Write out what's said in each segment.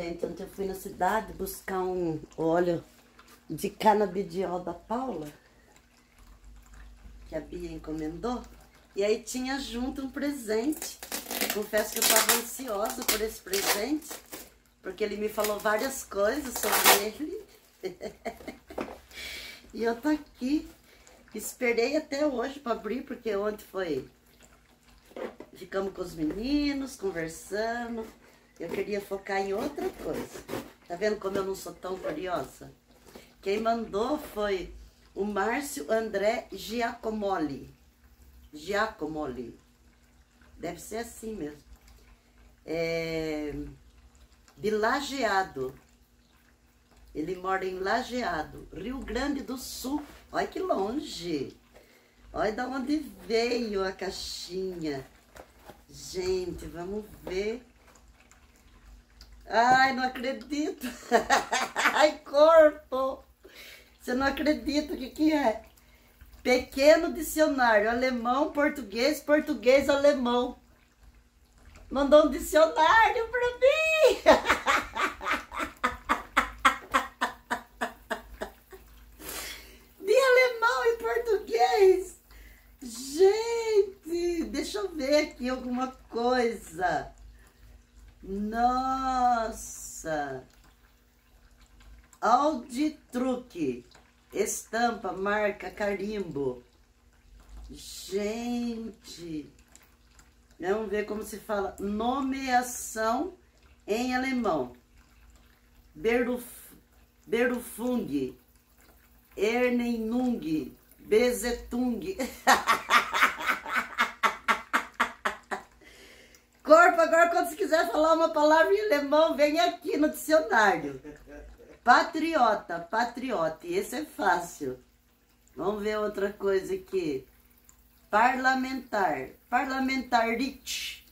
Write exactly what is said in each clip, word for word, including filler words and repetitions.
gente, ontem eu fui na cidade buscar um óleo de canabidiol da Paula, que a Bia encomendou, e aí tinha junto um presente. Confesso que eu estava ansiosa por esse presente, porque ele me falou várias coisas sobre ele. E eu tô aqui, esperei até hoje para abrir, porque ontem foi... Ficamos com os meninos, conversando. Eu queria focar em outra coisa. Tá vendo como eu não sou tão curiosa? Quem mandou foi o Márcio André Giacomoli. Giacomoli. Deve ser assim mesmo. É... De Lajeado. Ele mora em Lajeado, Rio Grande do Sul. Olha que longe. Olha de onde veio a caixinha. Gente, vamos ver. Ai, não acredito. Ai, corpo. Você não acredita o que que é? Pequeno dicionário, alemão, português, português, alemão. Mandou um dicionário pra mim. De alemão e português. Gente, deixa eu ver aqui alguma coisa. Nossa! Audi Truque, estampa, marca, carimbo. Gente! Vamos ver como se fala. Nomeação em alemão. Beruf, Berufung, Ernennung, Besetung. Corpo, agora quando você quiser falar uma palavra em alemão, vem aqui no dicionário. Patriota, patriota. Esse é fácil. Vamos ver outra coisa aqui. Parlamentar, parlamentarich.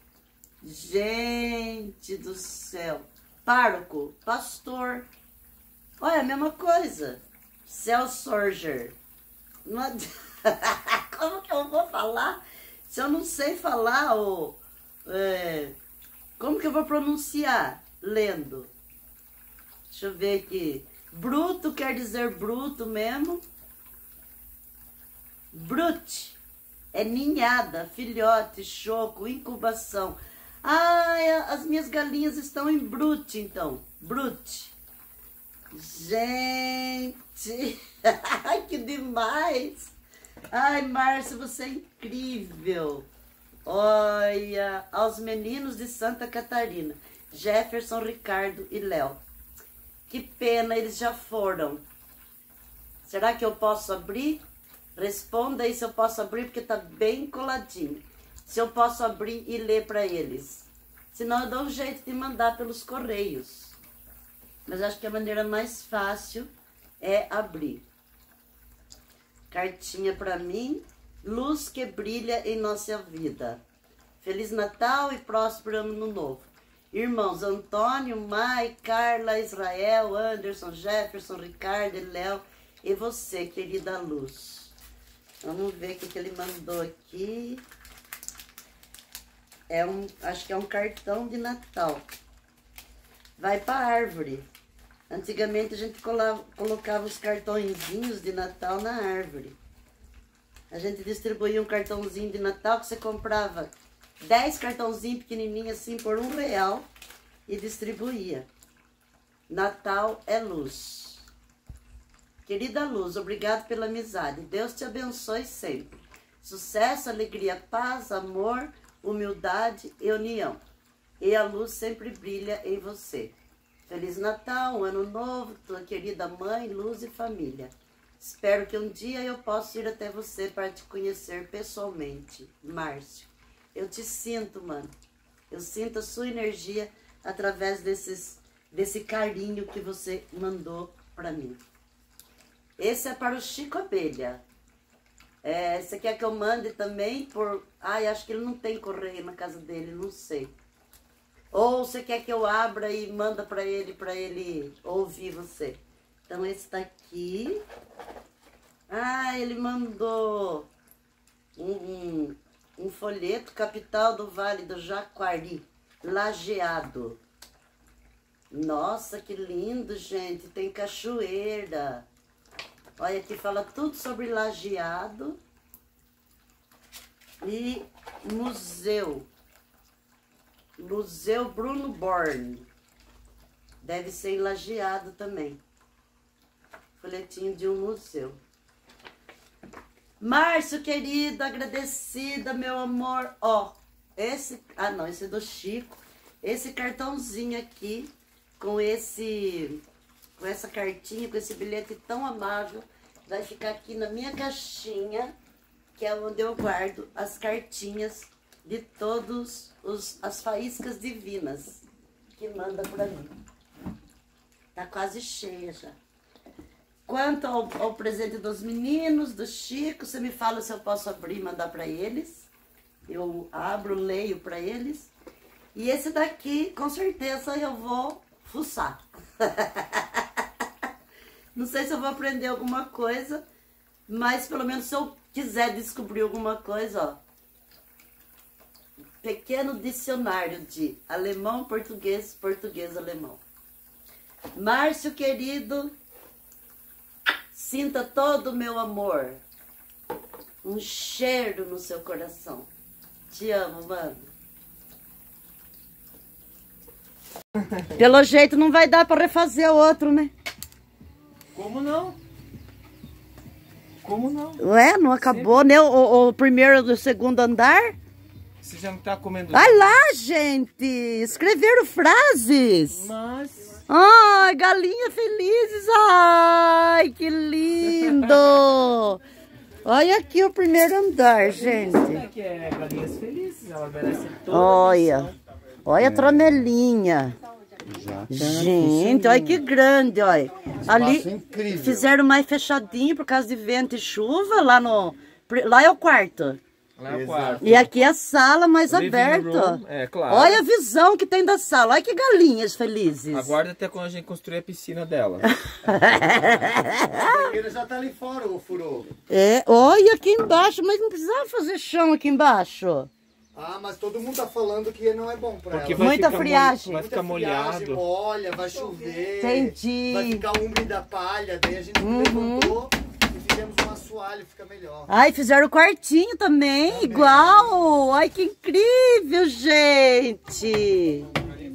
Gente do céu. Pároco, pastor. Olha, a mesma coisa. Selsorger. Não ad... Como que eu vou falar? Se eu não sei falar, ô... É, como que eu vou pronunciar lendo? Deixa eu ver aqui. Bruto quer dizer bruto mesmo. Brute é ninhada, filhote, choco, incubação. Ai, as minhas galinhas estão em brute, então. Brute. Gente, ai, que demais. Ai, Márcia, você é incrível. Olha, aos meninos de Santa Catarina, Jefferson, Ricardo e Léo. Que pena, eles já foram. Será que eu posso abrir? Responda aí se eu posso abrir, porque tá bem coladinho. Se eu posso abrir e ler para eles. Senão eu dou um jeito de mandar pelos correios. Mas acho que a maneira mais fácil é abrir. Cartinha para mim. Luz que brilha em nossa vida. Feliz Natal e próspero Ano Novo. Irmãos Antônio, Mai, Carla, Israel, Anderson, Jefferson, Ricardo e Léo. E você, querida Luz. Vamos ver o que, que ele mandou aqui. É um, acho que é um cartão de Natal. Vai para a árvore. Antigamente a gente colocava os cartõezinhos de Natal na árvore. A gente distribuía um cartãozinho de Natal que você comprava dez cartãozinhos pequenininhos assim por um real e distribuía. Natal é luz. Querida Luz, obrigado pela amizade. Deus te abençoe sempre. Sucesso, alegria, paz, amor, humildade e união. E a luz sempre brilha em você. Feliz Natal, um ano novo, tua querida mãe, Luz e família. Espero que um dia eu possa ir até você para te conhecer pessoalmente. Márcio, eu te sinto, mano. Eu sinto a sua energia através desses, desse carinho que você mandou para mim. Esse é para o Chico Abelha. É, você quer que eu mande também por... Ai, acho que ele não tem correio na casa dele, não sei. Ou você quer que eu abra e manda para ele, para ele ouvir você. Então, esse tá aqui. Ah, ele mandou um, um, um folheto, capital do Vale do Jaguari, Lajeado. Nossa, que lindo, gente. Tem cachoeira. Olha, aqui fala tudo sobre Lajeado. E museu. Museu Bruno Born. Deve ser em Lajeado também. Folhetinho de um museu. Márcio, querido, agradecida, meu amor. Ó, esse... Ah, não, esse é do Chico. Esse cartãozinho aqui, com esse... Com essa cartinha, com esse bilhete tão amável, vai ficar aqui na minha caixinha, que é onde eu guardo as cartinhas de todos os... as faíscas divinas que manda pra mim. Tá quase cheia já. Quanto ao, ao presente dos meninos, do Chico, você me fala se eu posso abrir e mandar para eles. Eu abro, leio para eles. E esse daqui, com certeza, eu vou fuçar. Não sei se eu vou aprender alguma coisa, mas pelo menos se eu quiser descobrir alguma coisa, ó. Pequeno dicionário de alemão, português, português, alemão. Márcio, querido... Sinta todo o meu amor. Um cheiro no seu coração. Te amo, mano. Pelo jeito não vai dar para refazer o outro, né? Como não? Como não? Ué, não acabou, Sempre. né? O, o primeiro do segundo andar? Você já não tá comendo... Olha lá, gente! Escreveram frases! Mas... Ai, galinha felizes! Ai, que lindo! Olha aqui o primeiro andar, gente. Aqui é galinhas felizes, ela merece toda Olha, a olha a tronelinha. Gente, olha que grande, olha. Ali fizeram mais fechadinho por causa de vento e chuva, lá no... Lá é o quarto. Lá é o quarto. E aqui é a sala mais aberta. É, claro. Olha a visão que tem da sala. Olha que galinhas felizes. Aguarda até quando a gente construir a piscina dela. A banheira já tá ali fora, o furou. É, olha aqui embaixo, mas não precisava fazer chão aqui embaixo. Ah, mas todo mundo tá falando que não é bom pra Porque ela. vai Muita ficar friagem. Vai ficar Muita friagem, molhado. molha, vai chover. Entendi. Vai ficar úmido a palha, daí a gente Uhum. levantou e fizemos um assoalho, fica melhor. Ai, fizeram o quartinho também, também, igual. Ai, que incrível, gente.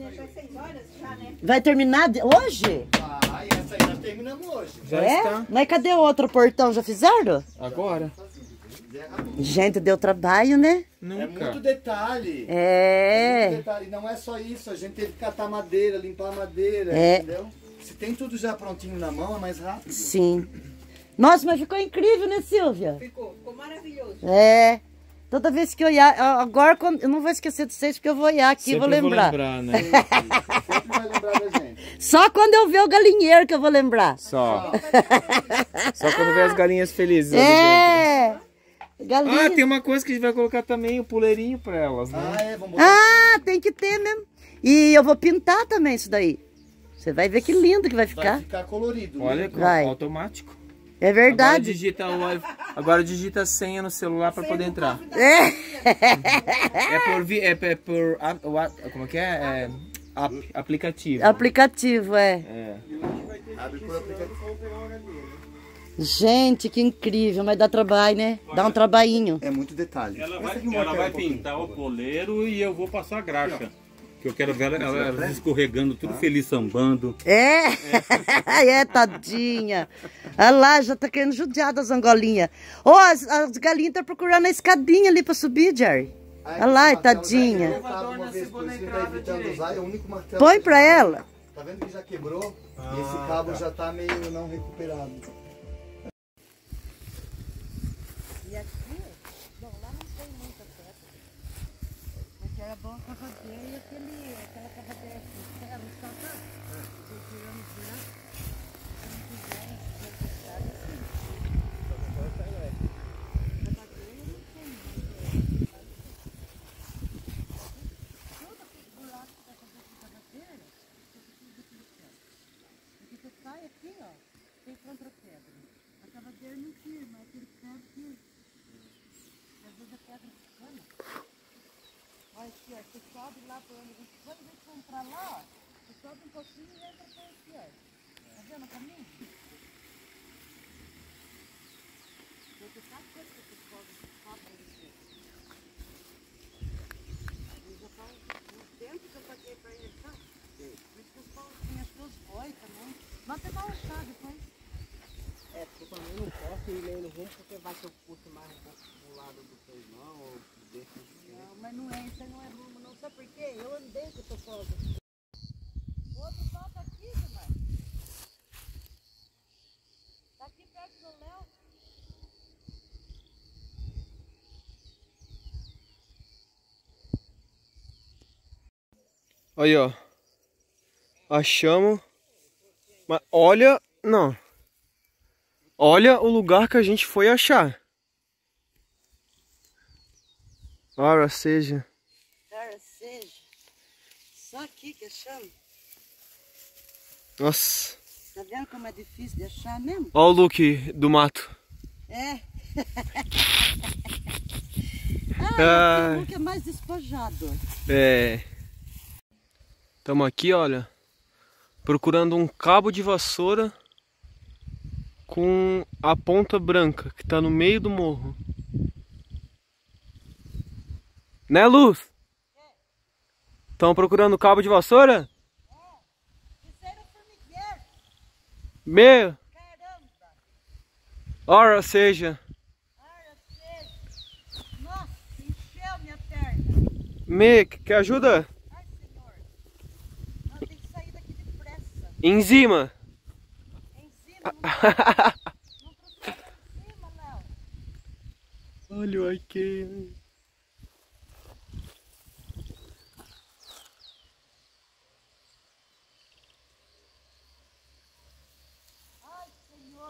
Vai terminar de... hoje? Ah, e essa aí nós terminamos hoje. Já é? está. Mas cadê o outro portão? Já fizeram? Agora. Gente, deu trabalho, né? Nunca. É muito detalhe. É. É muito detalhe. Não é só isso, a gente teve que catar madeira, limpar a madeira, É. entendeu? Se tem tudo já prontinho na mão, é mais rápido. Sim. Nossa, mas ficou incrível, né, Silvia? Ficou, ficou maravilhoso. É. Toda vez que eu olhar, agora quando, eu não vou esquecer de vocês, porque eu vou olhar aqui e vou Sempre lembrar. Vou lembrar, né? Sempre vai lembrar da gente. Só quando eu ver o galinheiro que eu vou lembrar. Só. Só quando vê as galinhas felizes. É. Galinha. Ah, tem uma coisa que a gente vai colocar também, o puleirinho pra elas, né? Ah, é, vamos botar. Ah, tem que ter mesmo. E eu vou pintar também isso daí. Você vai ver que lindo que vai ficar. Vai ficar colorido. Olha, né? Vai. automático. É Agora verdade. digita, o, agora digita a senha no celular para poder entrar. É. É por, vi- é, é por a- o a- como é que é? É app, aplicativo. Aplicativo, é. É. Abre por aplicativo. Gente, que incrível. Mas dá trabalho, né? Dá um trabalhinho. É muito detalhe. Ela vai, Essa aqui ela mostra vai um pouquinho. pintar o poleiro e eu vou passar a graxa. Que eu quero ver ela, ela, ela escorregando, tudo feliz, sambando. É. É, tadinha. Olha lá, já tá querendo judiar das angolinhas. Ô, as, as galinhas estão procurando a escadinha ali pra subir, Jerry. Aí, Olha lá, esse martelo tadinha. já é colocado uma vez por isso, tá evitando usar, é o único martelo Põe que pra ela. Tá vendo que já quebrou? E esse cabo já tá meio não recuperado. E aqui, bom, lá não tem muita pedra. Porque era bom a cavadeira e aquele, aquela cavadeira de ferro, sabe? Se tiramos de lá, se não quiser, vai fechar assim. Cavadeira não tem muito. Tudo aquele buraco que tá fazendo de cavadeira, você precisa daquele ferro. Porque você sai aqui, ó, tem contra-pedra. A cavadeira não firma, aquele ferro firma. Às vezes a pedra ficando. Olha aqui, ó. ó. Você sobe lá por onde a gente foi, em vez de entrar lá, ó. Você sobe um pouquinho e entra por aqui, ó. Tá vendo o caminho? Você sabe quanto que você sobe, sobe ali? Eu já faz um tempo que eu paguei pra ele, tá? Por isso que eu falo assim, acho que os boi também. Mas você vai achar depois. É, porque eu também não posso ir meio no rumo, porque vai que eu puxo mais um pouco pro lado do seu irmão, ou desse. Não, mas não é, isso aí não é rumo, não. Sabe por quê? Eu andei com o Tofosa. O outro pau tá aqui, demais. Tá aqui perto do Léo. Aí, ó. Achamos. Mas olha, não. Olha o lugar que a gente foi achar. Ora seja. Ora seja. Só aqui que achamos. Nossa. Tá vendo como é difícil de achar mesmo? Olha o look do mato. É. Ah, o look é mais despojado. É. Estamos aqui, olha. Procurando um cabo de vassoura com a ponta branca que tá no meio do morro. Né, Luz? Estão procurando cabo de vassoura? Meu! Caramba! Ora seja! Ora seja! Nossa, encheu minha perna! Me, quer ajuda? Ai, senhor! Nós temos que sair daqui depressa! Em cima! Em cima! Não procura em cima, Léo! Olha aqui! Ai, senhor!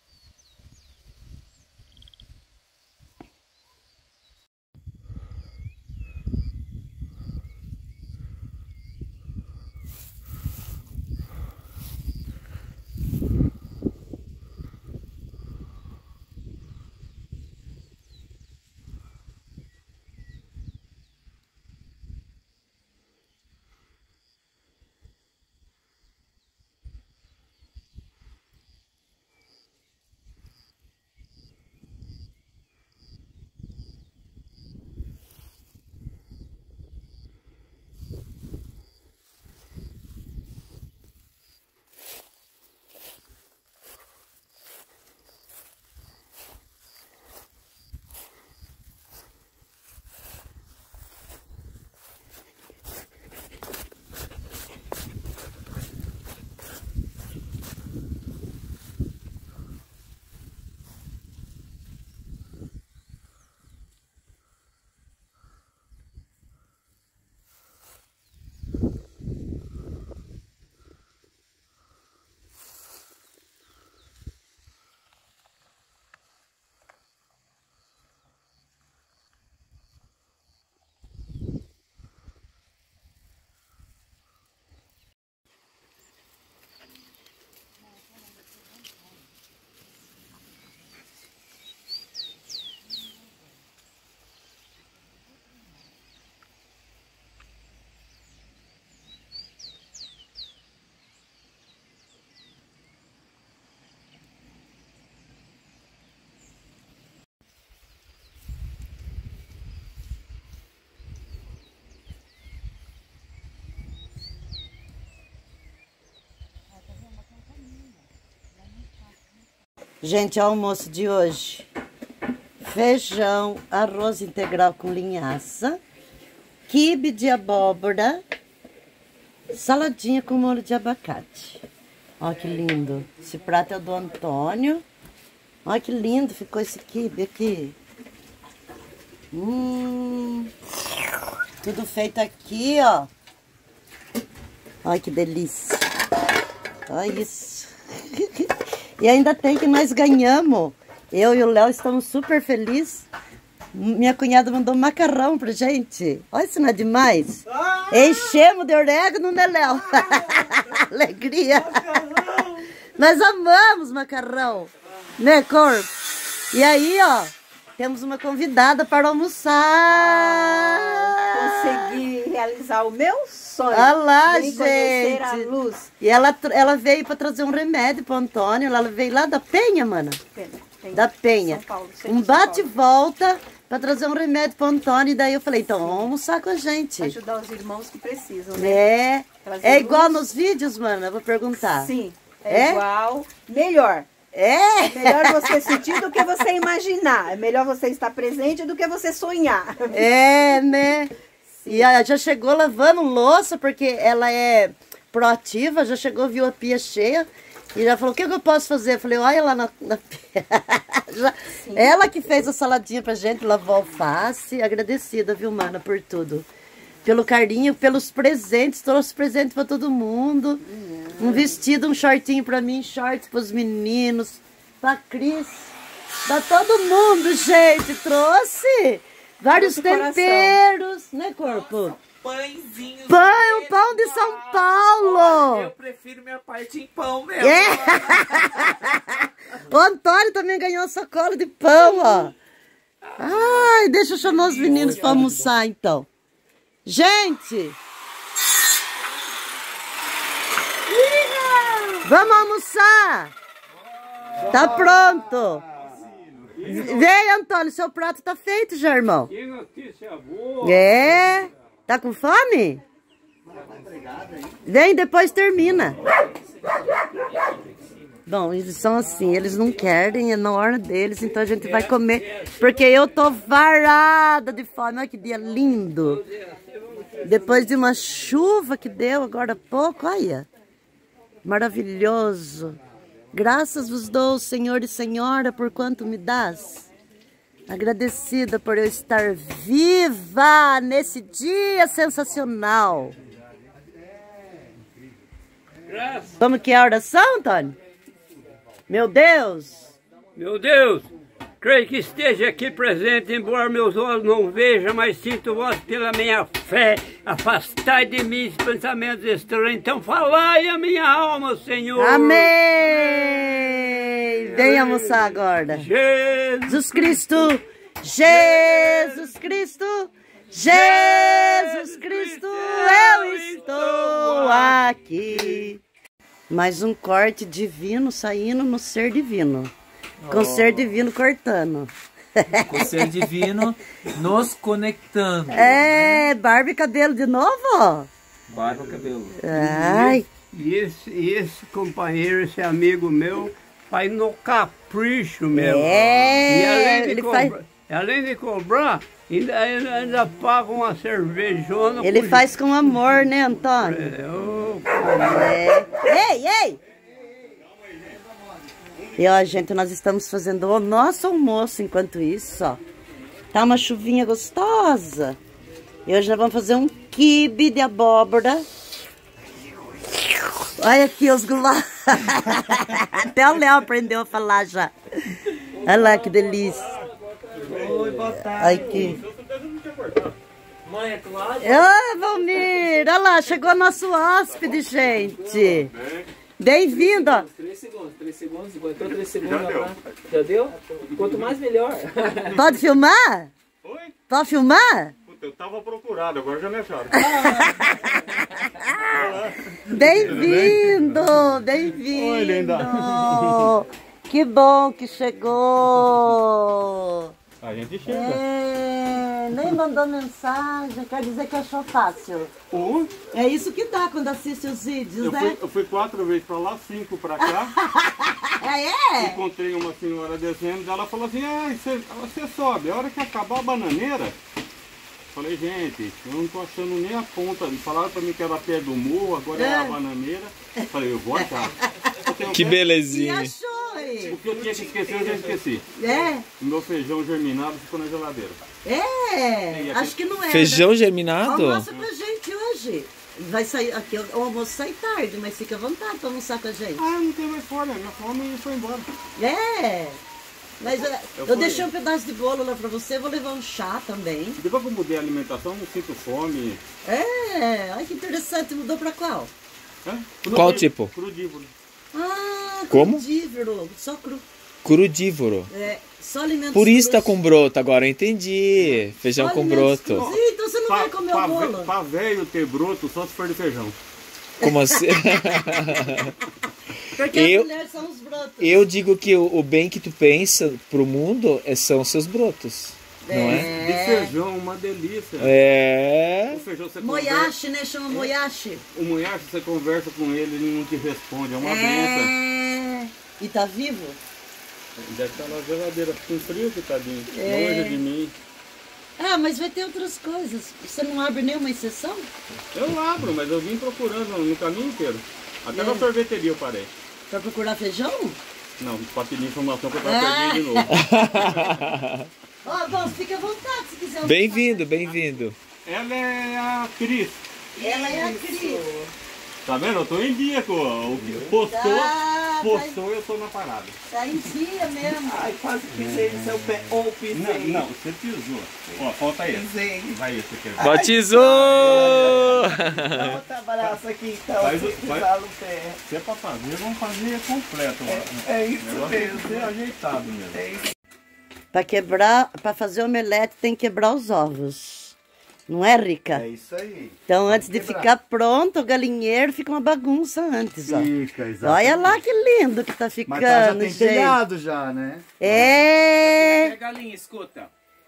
Gente, o almoço de hoje: feijão, arroz integral com linhaça, quibe de abóbora, saladinha com molho de abacate. Olha que lindo. Esse prato é o do Antônio. Olha que lindo ficou esse quibe aqui. Hum, tudo feito aqui, ó. Olha que delícia. Olha isso. E ainda tem que nós ganhamos. Eu e o Léo estamos super felizes. Minha cunhada mandou um macarrão pra gente. Olha, isso não é demais? Enchemos de orégano, né, Léo? Alegria. Nós amamos macarrão. Né, Corpo? E aí, ó, temos uma convidada para almoçar. Consegui. realizar o meu sonho. Olha lá, Vem conhecer gente. a luz. E ela, ela veio pra trazer um remédio pro Antônio. Ela veio lá da Penha, mana. Tem Da Penha. São Paulo, centro Um de São Paulo. bate-volta pra trazer um remédio pro Antônio. E daí eu falei, então vamos almoçar com a gente. Ajudar os irmãos que precisam, né? É. Trazer É igual luz. nos vídeos, mana? Eu vou perguntar. Sim, é, É? igual. Melhor. É? É melhor você sentir do que você imaginar. É melhor você estar presente do que você sonhar. É, né? E ela já chegou lavando louça, porque ela é proativa, já chegou, viu a pia cheia. E já falou, o que eu posso fazer? Eu falei, olha lá na, na pia. Já- ela que fez a saladinha pra gente, lavou alface. Agradecida, viu, mana, por tudo. Pelo carinho, pelos presentes, trouxe presente pra todo mundo. Um vestido, um shortinho pra mim, shorts pros meninos, pra Cris. Pra todo mundo, gente, trouxe. Vários Muito coração. temperos, né, corpo? Pãezinhos. Pão, pão de São Paulo. Eu prefiro minha parte em pão mesmo. É. O Antônio também ganhou sacola de pão, ó. Ai, deixa eu chamar os meninos pra almoçar, então. Gente! Vamos almoçar! Tá pronto! Vem, Antônio, seu prato tá feito já, irmão. Que notícia boa! É? Tá com fome? Vem, depois termina. Bom, eles são assim, eles não querem, é na hora deles, então a gente vai comer. Porque eu tô varada de fome, olha que dia lindo. Depois de uma chuva que deu agora há pouco, olha. Maravilhoso. Graças vos dou, Senhor e Senhora, por quanto me dás. Agradecida por eu estar viva nesse dia sensacional. Como que é a oração, Antônio? Meu Deus. Meu Deus, creio que esteja aqui presente, embora meus olhos não vejam, mas sinto vós pela minha fé. Afastai de mim os pensamentos estranhos. Então falai a minha alma, Senhor. Amém. Vem almoçar agora. Jesus Cristo. Jesus Cristo. Jesus Cristo. Eu estou aqui. Mais um corte divino saindo no ser divino. Com o ser divino cortando. Com o ser divino nos conectando. É, barba e cabelo de novo? Barba, cabelo. Ai. E esse, e esse companheiro, esse amigo meu, faz no capricho mesmo. É, e além de ele cobrar, faz- além de cobrar, ainda, ainda, ainda paga uma cervejona. Ele por- faz com amor, né, Antônio? É, ô, É. Ei, ei! E ó, gente, nós estamos fazendo o nosso almoço enquanto isso, ó. Tá uma chuvinha gostosa. E hoje nós vamos fazer um quibe de abóbora. Olha aqui os gulá. Até o Léo aprendeu a falar já. Olha lá que delícia. Oi, boa tarde. Olha aqui. Mãe, é claro? Ô, Valmir, olha lá, chegou nosso hóspede, gente. Bem-vindo. ó. três segundos, três segundos, aguentou três segundos. Já deu. Já deu? Quanto mais, melhor. Pode filmar? Oi? Pode filmar? Puta, eu tava procurado, agora já me acharam. Bem-vindo, bem-vindo. Oi, linda. Que bom que chegou. A gente chega. É, nem mandou mensagem, quer dizer que achou fácil. Um, É isso que dá quando assiste os vídeos, eu, né? fui, eu fui quatro vezes pra lá, cinco pra cá. É, é? Encontrei uma senhora descendo, ela falou assim, ah, você, você sobe, a hora que acabar a bananeira. Falei, gente, eu não tô achando nem a ponta. Falaram pra mim que era pé do morro, agora é, É. a bananeira. Falei, eu vou achar. Eu tenho Que pé- E belezinha. achou, hein? O que eu tinha que esquecer, eu já esqueci. É, O meu feijão germinado ficou na geladeira. é, acho que não é. Feijão né? germinado? Almoça com a gente hoje. Vai sair aqui, o almoço sai tarde, mas fica à vontade pra almoçar com a gente. Ah, não tem mais fome, minha fome foi embora. É, mas é, eu, fui. deixei um pedaço de bolo lá pra você, vou levar um chá também. Depois que eu mudei a alimentação, não sinto fome. É, olha que interessante, mudou pra qual? Né? Qual tipo? Crudívoro. Ah, Como? crudívoro, só cru. crudívoro. É, só alimentos Por isso tá crus. com broto, agora eu entendi. Feijão Só com alimentos broto. crus. Ih, então você não Pra, vai comer pra, o bolo. ve- pra velho ter broto só se for de feijão. Como assim? Porque Eu- as mulheres são os brotos. Eu digo que o, o bem que tu pensa pro mundo é- são os seus brotos. Não é? De feijão, uma delícia. É. O feijão você conversa, Moyashi, né? Chama moyashi. o moyashi você conversa com ele, ele não te responde, é uma benção. É. E tá vivo? Deve estar na geladeira com frio que tadinho. É. Longe de mim. Ah, mas vai ter outras coisas. Você não abre nenhuma exceção? Eu abro, mas eu vim procurando no caminho inteiro. Até É. na sorveteria eu parei. Pra procurar feijão? Não, pra pedir informação que eu tava Ah. perdendo de novo. Ó, bom, fica à vontade se quiser. Bem-vindo, bem-vindo. Ela é a Cris. Ela é a Cris. Tá vendo? Eu tô em dia com o que postou, Tá, postou eu tô na parada. Tá em dia mesmo. Ai, quase pisei no seu pé. Ou Não, pisei. não, você pisou. Ó, falta esse. Pisei. Vai esse aqui. Batizou! Vamos trabalhar isso aqui então. Faz o- Se pisar no pé. Se é pra fazer, vamos fazer completo. ó. É isso O negócio tem mesmo. que ser ajeitado mesmo. É isso. Pra quebrar, pra fazer omelete tem que quebrar os ovos. Não é, Rica? É isso aí. Então, antes de quebrar. ficar pronto, o galinheiro fica uma bagunça antes, ó. Fica, exatamente. Olha lá que lindo que tá ficando, Mas tá, já tem gente. telhado já, né? É. Galinha, escuta.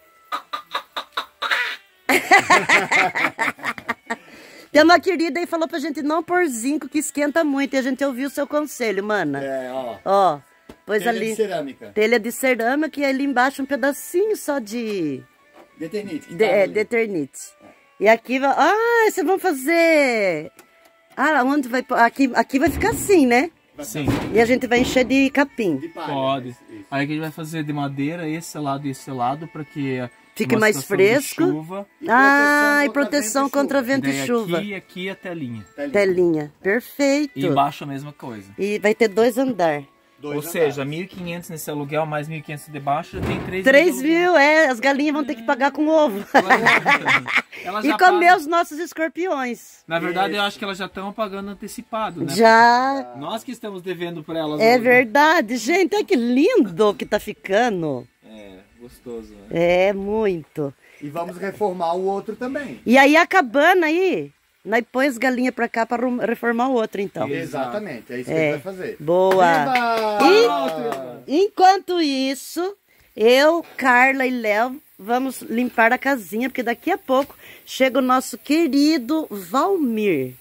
Tem uma querida aí que falou pra gente não pôr zinco que esquenta muito. E a gente ouviu o seu conselho, mana. É, ó. Ó, pois Telha ali. de cerâmica. Telha de cerâmica e ali embaixo um pedacinho só de, Deternite. que de, tá é, ali. de eternite. E aqui vai. Ah, vocês vão fazer. Ah, onde vai. pôr? Aqui, aqui vai ficar assim, né? Sim, E a gente vai encher de capim. De palha. pode. Isso, isso. Aí que a gente vai fazer de madeira, esse lado e esse lado, para que Fique uma mais situação de fresco. chuva, Ah, e contra proteção vento e contra chuva. vento e daí chuva. aqui e aqui a telinha. Telinha. Telinha. Perfeito. E embaixo a mesma coisa. E vai ter dois andares. Dois Ou seja, mil e quinhentos nesse aluguel, mais mil e quinhentos de baixo, já tem três três de aluguel. mil, é. As galinhas vão ter que pagar com ovo. Elas E já comer pagam- os nossos escorpiões. Na verdade, eu acho que elas já estão pagando antecipado, né? Já. Nós que estamos devendo para elas. É hoje. verdade. Gente, olha que lindo que tá ficando. É, gostoso, né? É, muito. E vamos reformar o outro também. E aí a cabana aí, nós põe as galinhas pra cá pra rum- reformar o outro, então. Exatamente, é isso que É. a gente vai fazer. Boa. Viva! E, enquanto isso, eu, Carla e Léo vamos limpar a casinha, porque daqui a pouco chega o nosso querido Valmir.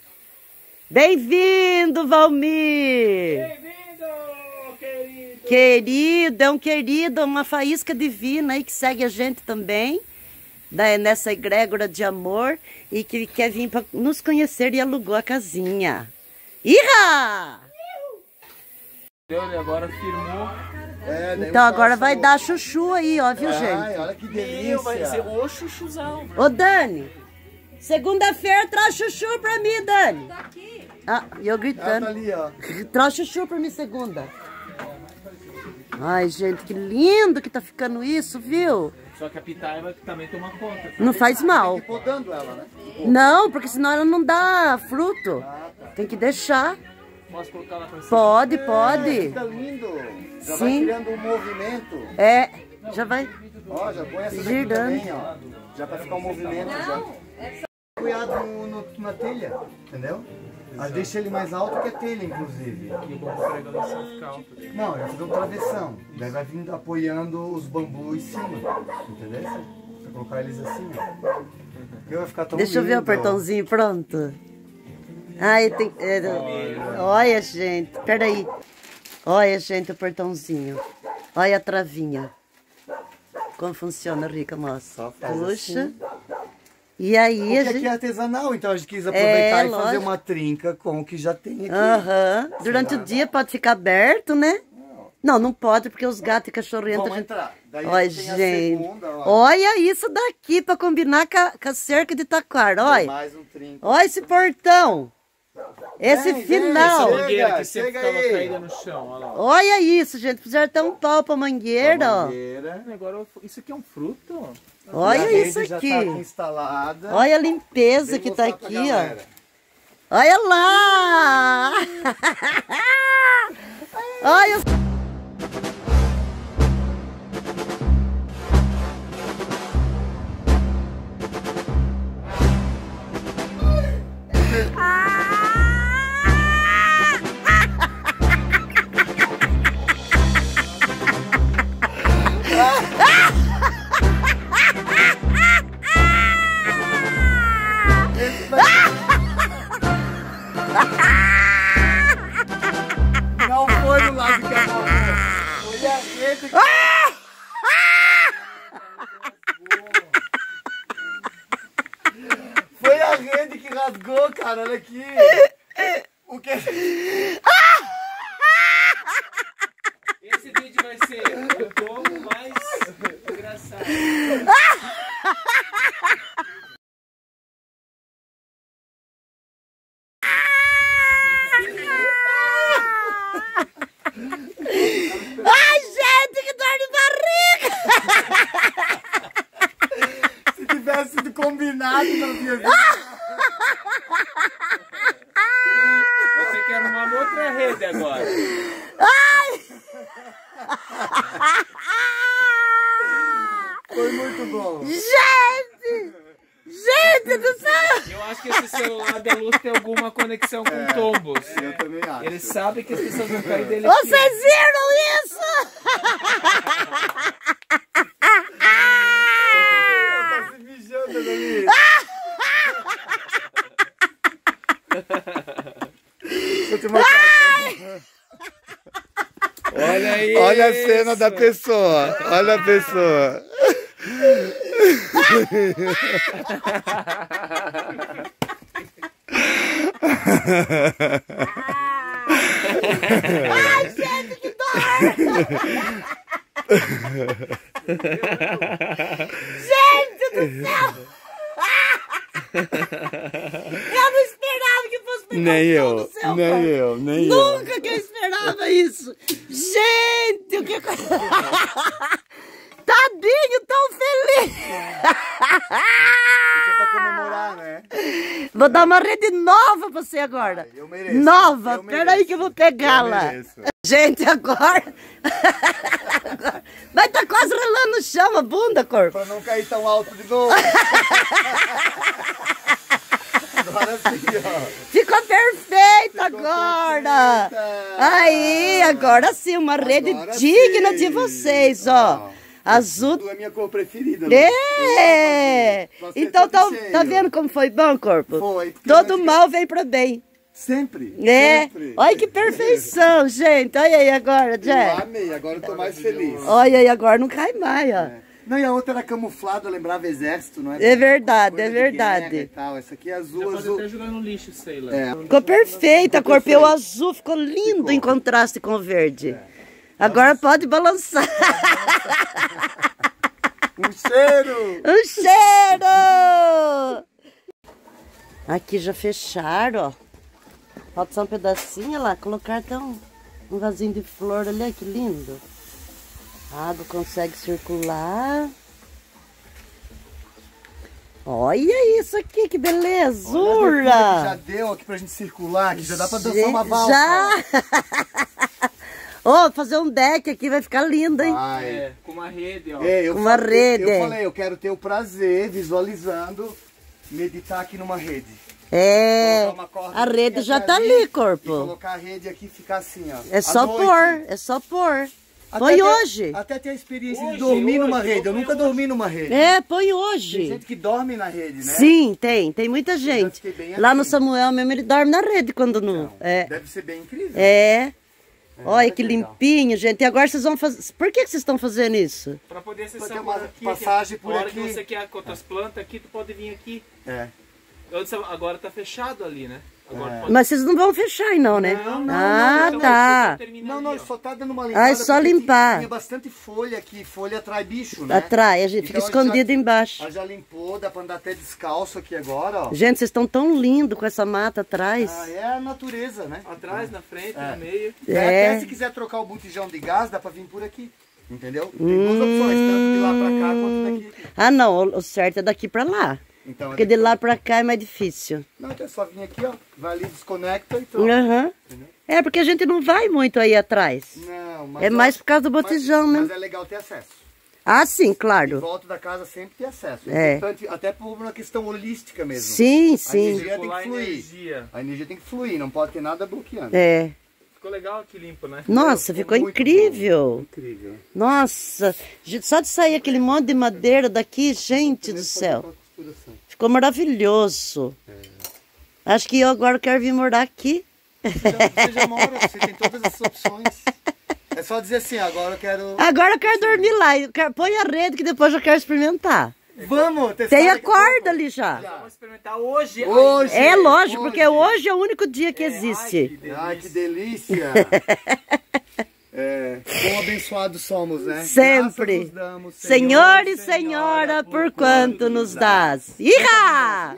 Bem-vindo, Valmir! Bem-vindo, querido! Querido, é um querido, uma faísca divina aí que segue a gente também, né, nessa egrégora de amor e que quer vir para nos conhecer e alugou a casinha. Iha! Ele agora firmou. É, daí Então eu agora faço- vai dar chuchu aí, ó, viu, Ai, gente? olha que Meu, vai ser delícia. o chuchuzão. Ô, Dani, segunda-feira traz chuchu pra mim, Dani. Ah, e eu Ela gritando. tá ali, ó. Traz chuchu pra mim segunda. Ai, gente, que lindo que tá ficando isso, viu? Só que a pitaia vai também tomar conta. Não faz mal. Tem que ir podando ela, né? Não, porque senão ela não dá fruto. Tem que deixar. Posso colocar lá pra cima? Pode, É, pode. fica lindo. Já vai Sim. criando um movimento. É, já vai. Ó, já põe essa daqui Girando. também, ó. Já pra ficar um movimento já. Cuidado no, no- na telha, entendeu? Ah, deixa ele mais alto que a telha, inclusive. E o bambu prega lá só ficar alto. Não, vai fazer um travessão. Daí vai vindo apoiando os bambus em cima. Entendeu? Pra colocar eles assim, ó. Porque vai ficar tão Deixa eu ver o lindo. portãozinho, pronto. Ai, tem... é, olha, gente, peraí. Olha, gente, o portãozinho. Olha a travinha. Como funciona, Rica, mostra. Só faz Puxa. assim. E aí Porque a aqui gente... é artesanal, então a gente quis aproveitar É, e fazer lógico. uma trinca com o que já tem aqui. Aham. Durante o dia pode ficar aberto, né? Não, não pode, porque os gatos e cachorrentos... Vamos entrar. Daí Olha, tem a gente. segunda, ó. Olha isso daqui pra combinar com a, com a cerca de taquara. Olha. Mais um trinca. Olha esse portão. Esse Vem, final. vem, Mangueira que sempre chega estava aí. caída no chão, olha lá. Olha isso, gente. Fizeram até um pau pra mangueira, ó. Mangueira. Agora, isso aqui é um fruto? Olha E a isso rede já aqui. tá aqui instalada. Olha a limpeza Vem que tá mostrar pra aqui, galera. ó. Olha lá. Olha. Não foi no lado que a morreu. Foi a rede que... Foi a rede que rasgou, cara. Olha aqui. O que... Esse vídeo vai ser o tombo mais engraçado. Ai, gente, que dor de barriga! Se tivesse sido combinado, não tinha visto. Você quer arrumar uma outra rede agora. Foi muito bom. Gente! Gente do céu! Eu acho que esse celular da Luz tem alguma conexão com tombos. Eu também acho. Ele sabe que as pessoas vão cair dele. Vocês viram isso? Tá se mijando ali. Deixa eu te mostrar. Olha aí. Olha a cena da pessoa. Olha a pessoa. Ai, gente, que dor! Gente do céu! Eu não esperava que fosse pegar Nem o eu, som do céu, nem cara. eu, nem eu. Nunca que eu esperava isso! Gente, o que... Tadinho, tão feliz! Isso é pra comemorar, né? Vou dar uma rede nova pra você agora. Eu mereço. Nova, eu peraí mereço. que eu vou pegá-la. Eu mereço. Gente, agora... agora... Vai estar quase rolando no chão a bunda, corpo. Pra não cair tão alto de novo. Agora sim, ó. Ficou perfeito Ficou agora. perfeita. Aí, agora sim, uma rede Agora digna sim. de vocês, ó. Ó, Azul. Tu é a minha cor preferida. Lu. É! Eu amo azul. Então tá, Você é tá todo vendo como foi bom, corpo? Foi, porque Todo antes- mal vem pra bem. Sempre. É, Sempre. olha que perfeição, gente. Olha aí agora, Eu Jack. amei, agora eu tô mais feliz. Olha aí, agora não cai mais, ó. É. Não, e a outra era camuflada, lembrava exército, não é? É verdade, Coisa é de guerra verdade. e tal. Essa aqui é azul, Pode azul. até jogar no lixo, sei lá. É. Ficou perfeita a cor, perfeito. o azul ficou lindo Ficou. em contraste com o verde. Agora pode balançar. Um cheiro! Um cheiro! Aqui já fecharam, ó. Falta só um pedacinho, olha lá. Colocar até um, um vasinho de flor ali, olha que lindo. A água consegue circular. Olha isso aqui, que Já belezura! deu aqui pra gente circular, que já dá pra dançar uma valsa. Já! Ô, fazer um deck aqui vai ficar lindo, hein? Vai. É, com uma rede, ó. É, eu Uma falei- rede. Eu falei, eu quero ter o prazer, visualizando, meditar aqui numa rede. É, Colocar uma corda a aqui, rede até já tá ali, ali, E corpo. colocar a rede aqui e ficar assim, ó. É à só noite. pôr, é só pôr. Até Põe ter- hoje. Até ter a experiência Hoje, de dormir numa hoje, rede. Eu eu nunca ponho dormi numa rede. É, põe Tem hoje. gente que dorme na rede, né? Sim, tem, tem muita gente. fiquei bem Lá no assim. Samuel mesmo, ele dorme na rede quando não. Então, É, Deve ser bem incrível. é. Olha olha que que legal. limpinho, gente. E agora vocês vão fazer. Por que que vocês estão fazendo isso? Pra poder acessar Pra ter por uma aqui. passagem por a hora aqui. que você quer com outras plantas aqui, tu pode vir aqui. É. Agora tá fechado ali, né? Agora É. pode... Mas vocês não vão fechar aí, não, né? Não, não, ah, não, não, tá. não, termina Não, ali, não, ó. só tá dando uma limpada. Ah, é só porque tinha- limpar. Tinha bastante folha aqui, folha atrai bicho, né? Atrai, a gente fica Então, escondido já- embaixo. Ela já limpou, dá pra andar até descalço aqui agora, ó. Gente, vocês estão tão lindos com essa mata atrás. Ah, é a natureza, né? Atrás, na frente, É. no meio. É. Até se quiser trocar o botijão de gás, dá pra vir por aqui. Entendeu? Tem duas opções, tanto de lá pra cá quanto daqui. Ah, não, o o certo é daqui pra lá. Então, Porque de lá pra cá é mais difícil. Não, é só vir aqui, ó. Vai ali, desconecta e pronto. Aham. É porque a gente não vai muito aí atrás. Não, mas É eu mais acho- por causa do mas- botijão, né? Mas é legal ter acesso. Ah, sim, Em claro. volta da casa sempre tem acesso. É. É importante, até por uma questão holística mesmo. Sim, A sim. energia tem que fluir. energia. A energia tem que fluir, não pode ter nada bloqueando. É. Ficou legal aqui limpo, né? Nossa, ficou muito incrível. Incrível. Nossa, gente, só de sair aquele monte de madeira daqui, gente do céu. Ficou maravilhoso. Acho que eu agora quero vir morar aqui. Você já mora, você tem todas essas opções. É só dizer assim, agora eu quero... Agora eu quero dormir lá. Eu quero- Põe a rede que depois eu quero experimentar. Vamos testar Tem a daqui a pouco. corda ali já. Vamos experimentar hoje. Hoje. É lógico, porque hoje. hoje é o único dia que existe. Ai, que delícia. É, quão abençoados somos, né? Sempre. Graças nos damos, Senhor e Senhora, por quanto nos dás. Iha!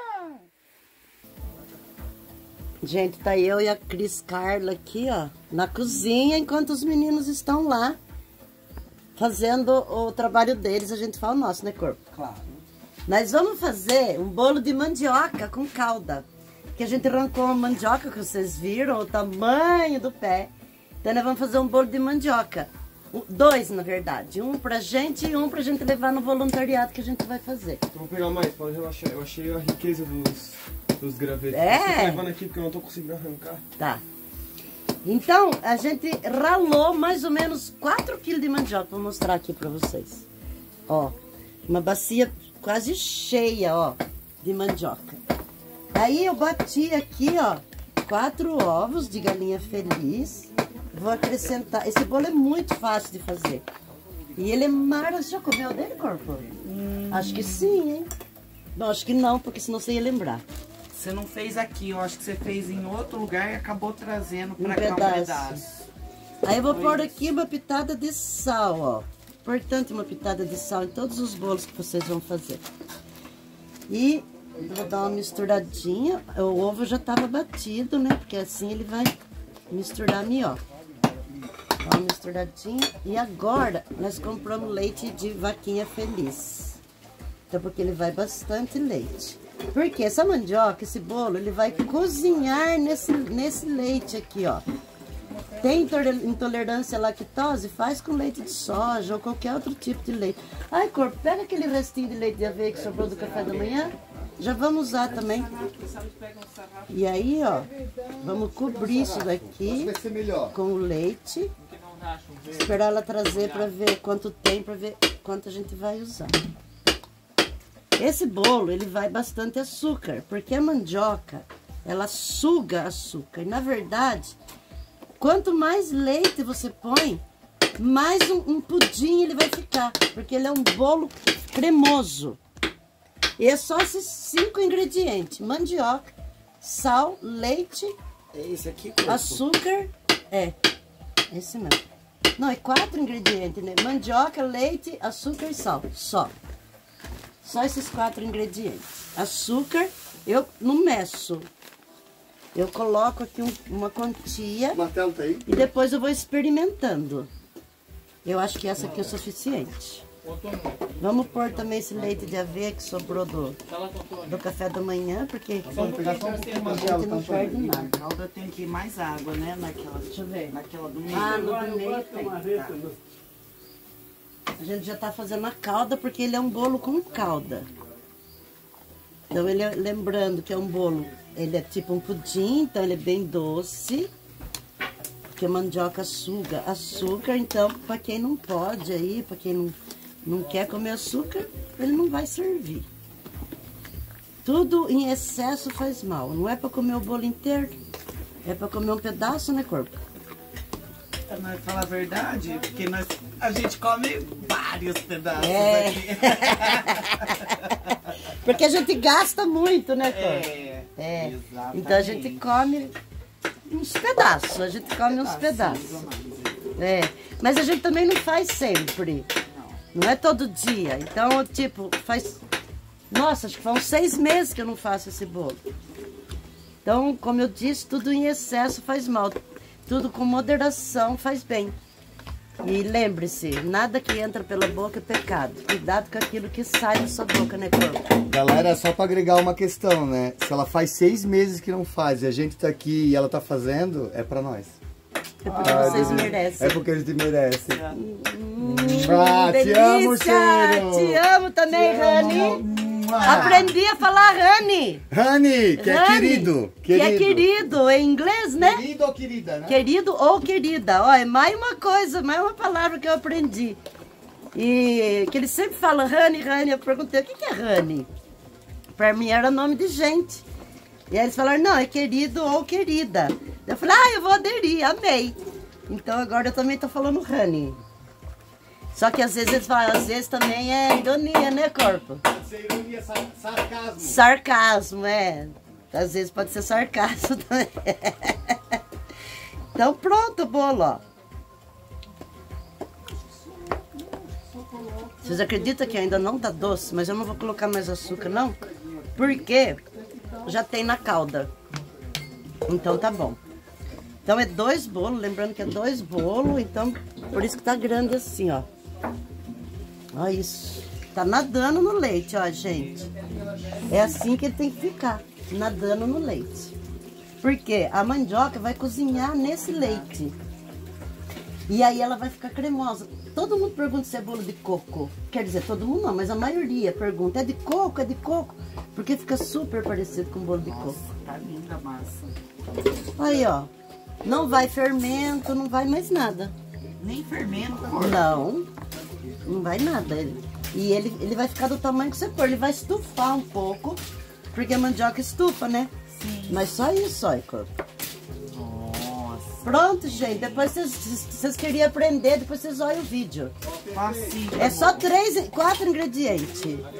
Gente, tá eu e a Cris Carla aqui, ó, na cozinha, enquanto os meninos estão lá fazendo o trabalho deles. A gente fala o nosso, né, corpo? Claro. Nós vamos fazer um bolo de mandioca com calda. Que a gente arrancou a mandioca, que vocês viram, o tamanho do pé. Então nós vamos fazer um bolo de mandioca. O- Dois, na verdade. Um pra gente e um pra gente levar no voluntariado que a gente vai fazer. Eu vou pegar mais, pode relaxar. Eu achei a riqueza dos, dos gravetos. É? Eu tô levando aqui porque eu não tô conseguindo arrancar. Tá. Então, a gente ralou mais ou menos quatro quilos de mandioca. Vou mostrar aqui pra vocês. Ó, uma bacia quase cheia, ó, de mandioca. Aí eu bati aqui, ó, quatro ovos de galinha feliz. Vou acrescentar. Esse bolo é muito fácil de fazer. E ele é maravilhoso. Você já comeu dele, corpo? Hum. Acho que sim, hein? Não, acho que não, porque senão você ia lembrar. Você não fez aqui, eu acho que você fez em outro lugar e acabou trazendo pra Um cá um pedaço. pedaço. Aí eu vou pôr aqui uma pitada de sal, ó. Importante uma pitada de sal em todos os bolos que vocês vão fazer. E vou dar uma misturadinha. O ovo já estava batido, né? Porque assim ele vai misturar melhor. Dá uma misturadinha. E agora nós compramos leite de vaquinha feliz. Então porque ele vai bastante leite. Porque essa mandioca, esse bolo, ele vai cozinhar nesse, nesse leite aqui, ó. Tem intole- intolerância à lactose? Faz com leite de soja ou qualquer outro tipo de leite. Ai, corpo, pega aquele restinho de leite de aveia que sobrou do café da manhã. Já vamos usar também. E aí, ó, vamos cobrir isso daqui Vai ser melhor. com o leite. Esperar ela trazer para ver quanto tem, para ver quanto a gente vai usar. Esse bolo, ele vai bastante açúcar, porque a mandioca, ela suga açúcar. E, na verdade, quanto mais leite você põe, mais um, um pudim ele vai ficar, porque ele é um bolo cremoso. E é só esses cinco ingredientes: mandioca, sal, leite, É esse aqui, corpo? açúcar, é, esse mesmo. Não, é quatro ingredientes, né? Mandioca, leite, açúcar e sal, só. Só esses quatro ingredientes. Açúcar, eu não meço. Eu coloco aqui um- uma quantia O martelo tá aí? e depois eu vou experimentando. Eu acho que essa aqui é o suficiente. Vamos pôr também esse leite de aveia que sobrou do, do café da manhã, porque Vamos pegar só um pouquinho de a martelo. gente não perde nada. A calda tem que ir mais água, né? Naquela, Deixa eu ver. naquela do meio. Ah, no do meio tem. A gente já tá fazendo a calda porque ele é um bolo com calda. Então ele é, lembrando que é um bolo, ele é tipo um pudim, então ele é bem doce. Porque a mandioca suga açúcar, então para quem não pode aí, para quem não, não quer comer açúcar, ele não vai servir. Tudo em excesso faz mal. Não é para comer o bolo inteiro, é para comer um pedaço, né, corpo? Pra nós falar a verdade, porque nós, a gente come vários pedaços É. aqui. Porque a gente gasta muito, né, corpo? É, É. exatamente. Então a gente come uns pedaços, a gente come uns pedaços. É, mas a gente também não faz sempre. Não é todo dia. Então, tipo, faz... Nossa, acho que faz uns seis meses que eu não faço esse bolo. Então, como eu disse, tudo em excesso faz mal. Tudo com moderação faz bem. E lembre-se, nada que entra pela boca é pecado. Cuidado com aquilo que sai da sua boca, né, corpo? Galera, só pra agregar uma questão, né? Se ela faz seis meses que não faz e a gente tá aqui e ela tá fazendo, é pra nós. É porque Ah, vocês Deus. merecem. É porque a gente merece. Hum, Ah, te amo, delícia! cheiro! Te amo também, Rani. Aprendi a falar Rani. Rani, que é Rani, querido. Que é querido, em inglês, né? Querido ou querida, né? Querido ou querida. Ó, é mais uma coisa, mais uma palavra que eu aprendi. E que ele sempre fala Rani, Rani. Eu perguntei, o que que é Rani? Pra mim era nome de gente. E aí eles falaram, não, é querido ou querida. Eu falei, ah, eu vou aderir, amei. Então agora eu também tô falando Rani. Só que às vezes eles falam, às vezes também é ironia, né, corpo? Pode ser ironia, sar- sarcasmo. Sarcasmo, é. Às vezes pode ser sarcasmo também. Então pronto o bolo, ó. Vocês acreditam que ainda não tá doce, mas eu não vou colocar mais açúcar, não? Porque já tem na calda. Então tá bom. Então é dois bolos, lembrando que é dois bolos, então por isso que tá grande assim, ó. Olha isso. Tá nadando no leite, ó, gente. É assim que ele tem que ficar, nadando no leite. Porque a mandioca vai cozinhar nesse leite. E aí ela vai ficar cremosa. Todo mundo pergunta se é bolo de coco. Quer dizer, todo mundo não, mas a maioria pergunta, é de coco, é de coco? Porque fica super parecido com bolo de coco. Tá linda a massa. Aí, ó. Não vai fermento, não vai mais nada. Nem fermento. Não, não vai nada. Ele- E ele, ele vai ficar do tamanho que você pôr. Ele vai estufar um pouco, porque a mandioca estufa, né? Sim. Mas só isso, ó, corpo. Nossa. Pronto, gente. Depois vocês, se vocês queriam aprender, depois vocês olham o vídeo. Facinho. É só três, quatro ingredientes.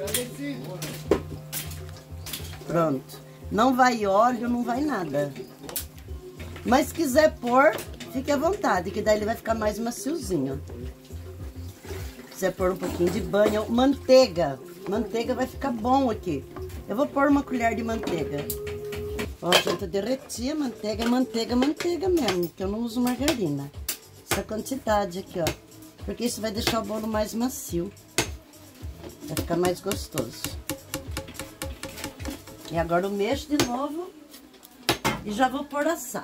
Pronto. Não vai óleo, não vai nada. Mas se quiser pôr, fique à vontade, que daí ele vai ficar mais maciozinho. Se quiser pôr um pouquinho de banha, manteiga. Manteiga vai ficar bom aqui. Eu vou pôr uma colher de manteiga. Ó, gente, eu derreti a manteiga. É manteiga, manteiga mesmo, que eu não uso margarina. Essa quantidade aqui, ó. Porque isso vai deixar o bolo mais macio. Vai ficar mais gostoso. E agora eu mexo de novo e já vou pôr assar.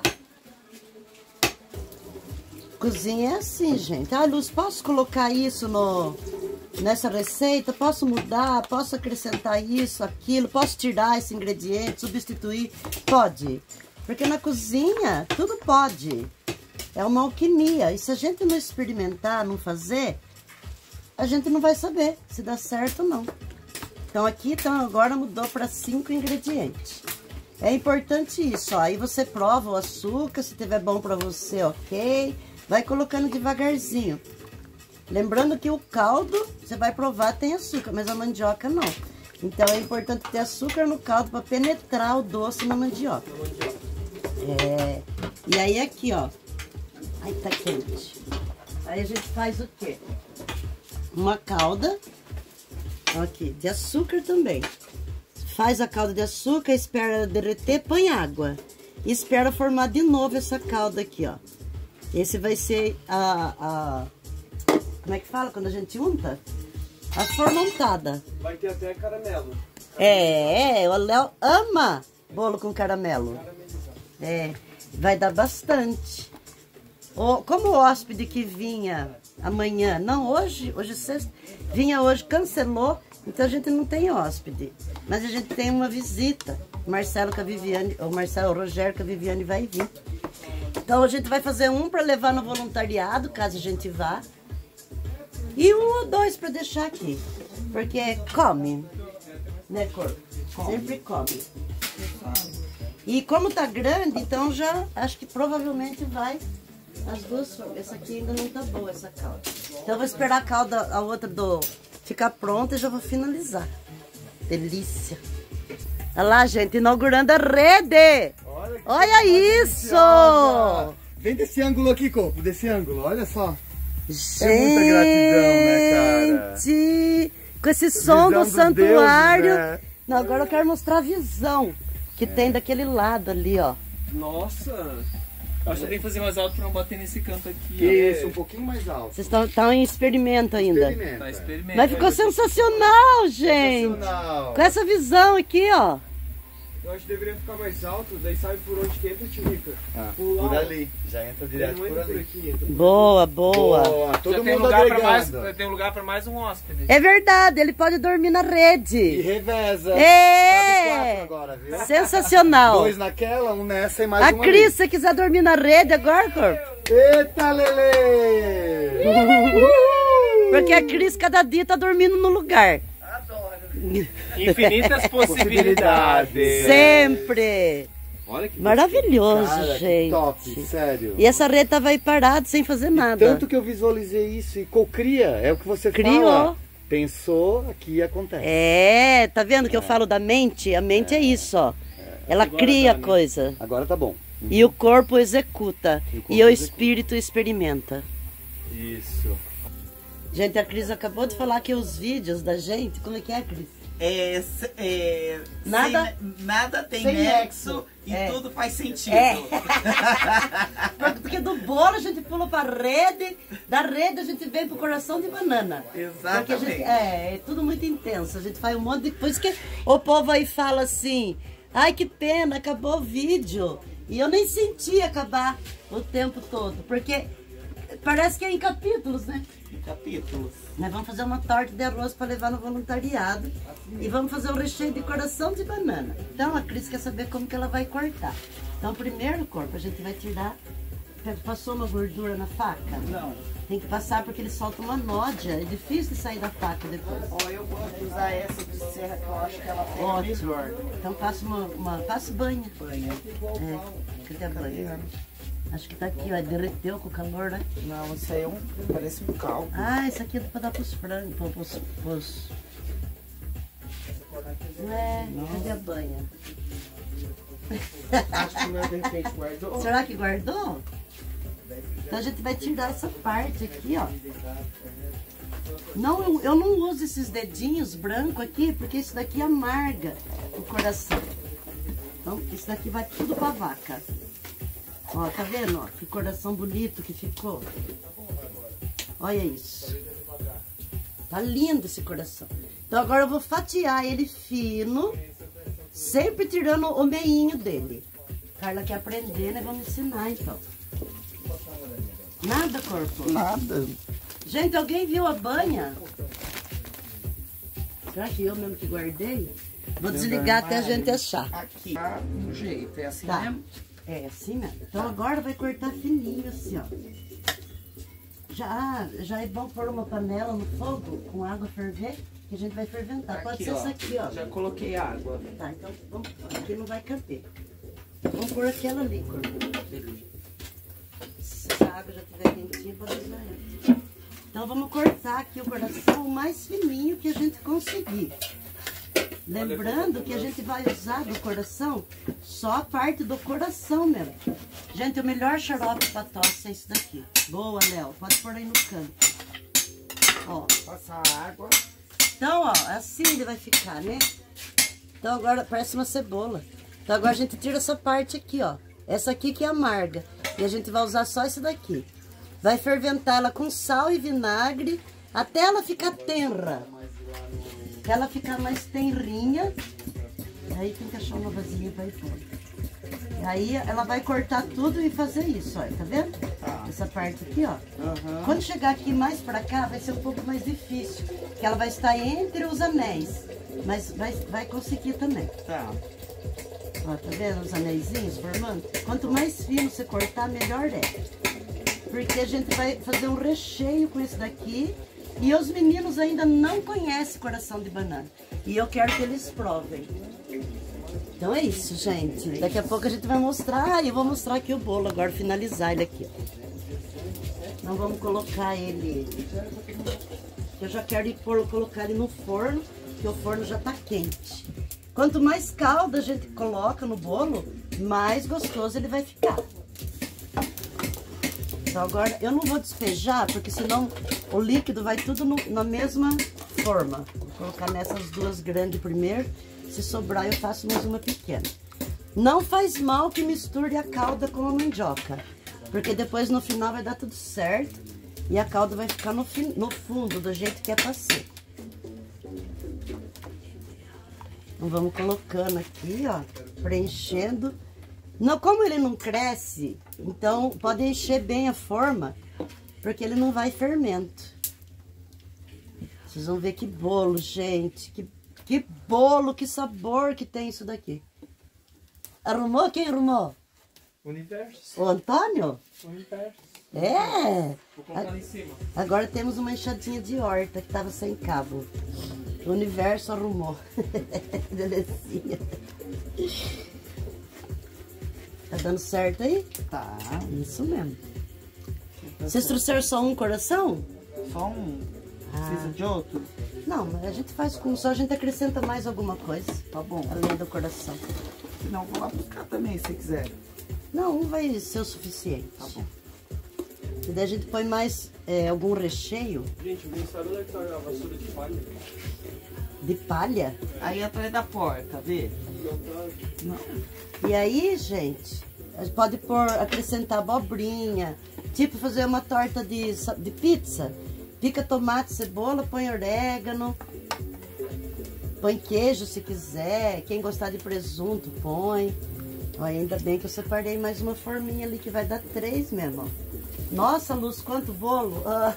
Cozinha é assim, gente. Ah, Luz, posso colocar isso no, nessa receita? Posso mudar? Posso acrescentar isso, aquilo? Posso tirar esse ingrediente, substituir? Pode. Porque na cozinha tudo pode. É uma alquimia. E se a gente não experimentar, não fazer, a gente não vai saber se dá certo ou não. Então aqui, então, agora mudou para cinco ingredientes. É importante isso, ó. Aí você prova o açúcar, se tiver bom para você, ok. Vai colocando devagarzinho. Lembrando que o caldo, você vai provar, tem açúcar, mas a mandioca não. Então é importante ter açúcar no caldo para penetrar o doce na mandioca. É. E aí aqui, ó. Ai, tá quente. Aí a gente faz o quê? Uma calda. Aqui, de açúcar também. Faz a calda de açúcar, espera derreter, põe água. E espera formar de novo essa calda aqui, ó. Esse vai ser a, a... Como é que fala quando a gente unta? A formontada. Vai ter até caramelo. É, é, o Léo ama bolo com caramelo. É, vai dar bastante. O, como o hóspede que vinha amanhã, não, hoje, hoje é sexta, vinha hoje, cancelou, então a gente não tem hóspede. Mas a gente tem uma visita. Marcelo com a Viviane, ou Marcelo, o Rogério com a Viviane vai vir. Então a gente vai fazer um para levar no voluntariado, caso a gente vá. E um ou dois para deixar aqui. Porque come, né, corpo? Sempre come. E como tá grande, então já acho que provavelmente vai as duas formas. Essa aqui ainda não tá boa, essa calda. Então eu vou esperar a calda, a outra do ficar pronta e já vou finalizar. Delícia. Olha lá, gente, inaugurando a rede. Olha, olha isso! Vem desse ângulo aqui, corpo, desse ângulo, olha só. Gente, É muita gratidão, né, cara? Com esse som do Visão dos santuário. deuses, né? Não, agora eu quero mostrar a visão que tem daquele lado ali, ó. Nossa! Eu acho que tem que fazer mais alto pra não bater nesse canto aqui. Isso, um pouquinho mais alto. Vocês estão em experimento ainda. Experimenta. Tá, experimenta. Mas ficou sensacional, gente. Sensacional. Com essa visão aqui, ó. Eu acho que deveria ficar mais alto, daí sabe por onde que entra, Tirica? Ah, Pular, por ali. Já entra direto não por entra por ali. aqui, entra por Boa, boa. Boa, todo Já tem mundo lugar, pra mais, agregando. tem lugar pra mais um hóspede. É verdade, ele pode dormir na E rede. reveza. É. Cabe quatro agora, viu? Sensacional. Dois naquela, um nessa e mais A um Cris, ali. se você quiser dormir na rede agora, corpo. Eita, Lelê! Porque a Cris cada dia tá dormindo no lugar. Infinitas possibilidades. Sempre. Olha que Maravilhoso, cara, que gente. top, sério. E essa rede tava aí parada, sem fazer nada. Tanto que eu visualizei isso e cocria, é o que você Criou. fala. Pensou, aqui acontece. É, tá vendo que eu falo da mente? A mente é, isso, ó. Ela cria a coisa. Agora tá bom. E o corpo executa. E o corpo E o executa. espírito experimenta. Isso. Gente, a Cris acabou de falar que os vídeos da gente... Como é que é, Cris? É, se- é, Nada- sem- nada tem sem nexo, nexo. e É. tudo faz sentido. É. Porque do bolo a gente pula pra rede, da rede a gente vem pro coração de banana. Porque a Exatamente. gente, é, é tudo muito intenso. A gente faz um monte de coisa que o povo aí fala assim, ai que pena, acabou o vídeo. E eu nem senti acabar o tempo todo, porque parece que é em capítulos, né? Capítulos. Nós vamos fazer uma torta de arroz para levar no voluntariado e vamos fazer um recheio de coração de banana. Então a Cris quer saber como que ela vai cortar. Então primeiro, corpo, a gente vai tirar... Passou uma gordura na faca? Não. Tem que passar porque ele solta uma nódia. É difícil de sair da faca depois. Ó, eu gosto de usar essa de serra que eu acho que ela pega Ótimo. melhor. Então passa uma, uma passa banha. Banha. É, cadê a banha? Acho que tá aqui, ó. Derreteu com o calor, né? Não, isso aí é um, parece um caldo. Ah, isso aqui é pra dar pros frangos, pros... pros, pros... É, cadê a banha? Acho que o meu de repente guardou. Será que guardou? Então a gente vai tirar essa parte aqui, ó. Não, eu, eu não uso esses dedinhos brancos aqui, porque isso daqui amarga o coração. Então, isso daqui vai tudo pra vaca. Ó, tá vendo? Ó, que coração bonito que ficou. Olha isso. Tá lindo esse coração. Então agora eu vou fatiar ele fino, sempre tirando o meinho dele. Carla quer aprender, né? Vamos ensinar então. Nada, corpo? Nada. Gente, alguém viu a banha? Será que eu mesmo que guardei? Vou desligar até a gente achar. Aqui. Ah, um jeito, é assim Tá. mesmo? É assim mesmo. Então agora vai cortar fininho assim, ó. Já, já é bom pôr uma panela no fogo com água ferver, que a gente vai ferventar. Pode Aqui, ser ó. essa aqui, ó. Já coloquei água. Tá, então vamos, aqui não vai caber. Vamos pôr aquela ali, corpo. Se a água já estiver quentinha, pode usar ela. Então vamos cortar aqui o coração o mais fininho que a gente conseguir. Lembrando que a gente vai usar do coração só a parte do coração mesmo. Gente, o melhor xarope para tosse é esse daqui. Boa, Léo. Pode pôr aí no canto. Ó. Passar água. Então, ó, assim ele vai ficar, né? Então agora parece uma cebola. Então agora a gente tira essa parte aqui, ó. Essa aqui que é amarga. E a gente vai usar só esse daqui. Vai ferventar ela com sal e vinagre até ela ficar tenra. Até ela ficar mais tenrinha. Aí tem que achar uma vasilha pra ir fora. E aí ela vai cortar tudo e fazer isso, ó. Tá vendo? Essa parte aqui, ó. Quando chegar aqui mais pra cá, vai ser um pouco mais difícil. Porque ela vai estar entre os anéis. Mas vai, vai conseguir também. Tá. Ó, tá vendo os anéisinhos formando? Quanto mais fino você cortar, melhor é. Porque a gente vai fazer um recheio com esse daqui. E os meninos ainda não conhecem coração de banana. E eu quero que eles provem. Então é isso, gente. Daqui a pouco a gente vai mostrar. Ah, eu vou mostrar aqui o bolo agora, finalizar ele aqui, ó. Então vamos colocar ele... Eu já quero ir por, colocar ele no forno, que o forno já tá quente. Quanto mais calda a gente coloca no bolo, mais gostoso ele vai ficar. Então agora eu não vou despejar, porque senão o líquido vai tudo no, na mesma forma. Vou colocar nessas duas grandes primeiro. Se sobrar eu faço mais uma pequena. Não faz mal que misture a calda com a mandioca, porque depois no final vai dar tudo certo e a calda vai ficar no, no fundo, do jeito que é pra ser. Então vamos colocando aqui, ó. preenchendo. Não, como ele não cresce, então pode encher bem a forma, porque ele não vai fermento. Vocês vão ver que bolo, gente. Que, que bolo, que sabor que tem isso daqui. Arrumou? Quem arrumou? Universo. O Antônio? Universo. É. Vou colocar lá em cima. Agora temos uma enxadinha de horta que tava sem cabo. O Universo arrumou. Delicinha. Tá dando certo aí? Tá. Isso mesmo. Vocês trouxeram só um coração? Só um. Precisa Ah. de outro? Não, mas a gente faz com só, a gente acrescenta mais alguma coisa. Tá bom. Além do coração. Não, vou lá buscar também, se quiser. Não, um vai ser o suficiente. Tá bom. E daí a gente põe mais é, algum recheio Gente, não sabe onde é que tá a vassoura de palha? de palha. Aí atrás da porta, vê? Não tá. E aí, gente, a gente pode pôr, acrescentar abobrinha, tipo fazer uma torta de, sa- de pizza. Pica tomate, cebola, põe orégano, põe queijo se quiser. Quem gostar de presunto, põe. Ó, ainda bem que eu separei mais uma forminha ali que vai dar três mesmo, ó. Nossa, Luz, quanto bolo! Ah.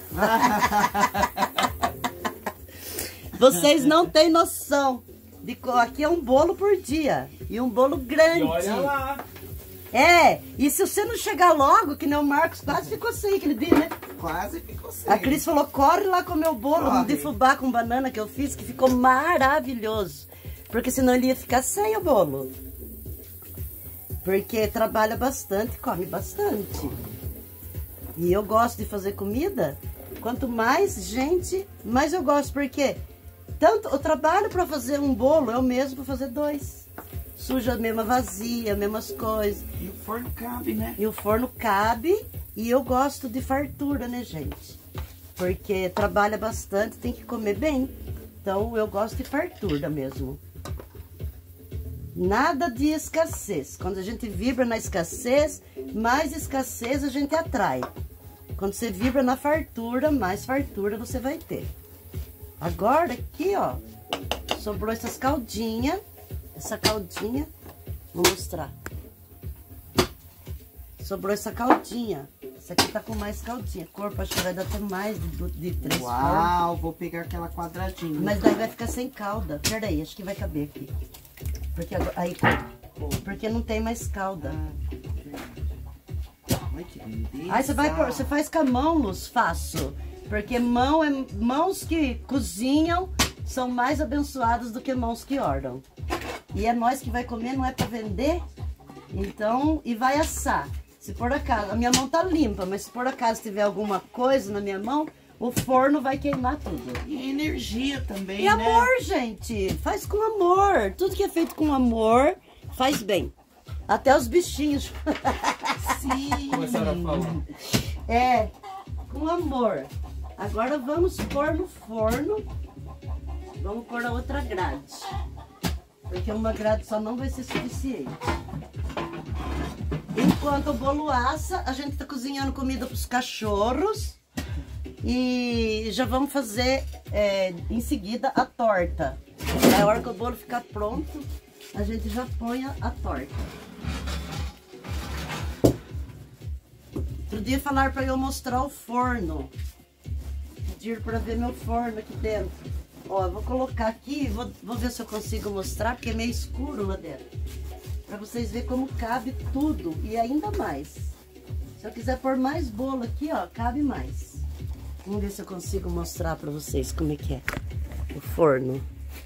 Vocês não têm noção. De, co- aqui é um bolo por dia. E um bolo grande. E olha lá. É, e se você não chegar logo, que nem o Marcos quase ficou sem aquele dia, né? Quase ficou sem. A Cris falou, corre lá comer o bolo, um Corre. de fubá com banana que eu fiz, que ficou maravilhoso. Porque senão ele ia ficar sem o bolo. Porque trabalha bastante, come bastante. E eu gosto de fazer comida. Quanto mais gente, mais eu gosto. Porque tanto o trabalho para fazer um bolo é o mesmo para fazer dois. Suja a mesma vazia, mesmas coisas. E o forno cabe, né? E o forno cabe. E eu gosto de fartura, né, gente? Porque trabalha bastante, tem que comer bem. Então eu gosto de fartura mesmo. Nada de escassez. Quando a gente vibra na escassez, mais escassez a gente atrai. Quando você vibra na fartura, mais fartura você vai ter. Agora aqui, ó, sobrou essas caldinhas. Essa caldinha, vou mostrar. Sobrou essa caldinha. Essa aqui tá com mais caldinha. Corpo, acho que vai dar até mais de, de três formas. Uau, vou pegar aquela quadradinha. Mas daí vai ficar sem calda. Pera aí, acho que vai caber aqui. Porque agora, aí, porque não tem mais calda. Ai, que lindeza. Aí você vai pôr, você faz com a mão, Luz, faço. Porque mão é, mãos que cozinham são mais abençoadas do que mãos que oram. E é nós que vai comer, não é para vender. Então, e vai assar. Se por acaso, a minha mão tá limpa, mas se por acaso tiver alguma coisa na minha mão, o forno vai queimar tudo. E energia também, E né? amor, gente, faz com amor. Tudo que é feito com amor, faz bem. Até os bichinhos. Sim. Começaram a falar. É, com amor. Agora vamos pôr no forno. Vamos pôr a outra grade. Porque uma grade só não vai ser suficiente. Enquanto o bolo assa, a gente tá cozinhando comida para os cachorros. E já vamos fazer é, em seguida a torta. Na hora que o bolo ficar pronto, a gente já põe a, a torta. Outro dia falaram para eu mostrar o forno. Pediram para ver meu forno aqui dentro. Ó, eu vou colocar aqui, vou, vou ver se eu consigo mostrar, porque é meio escuro lá dentro. Para vocês verem como cabe tudo e ainda mais. Se eu quiser pôr mais bolo aqui, ó, cabe mais. Vamos ver se eu consigo mostrar para vocês como é que é o forno.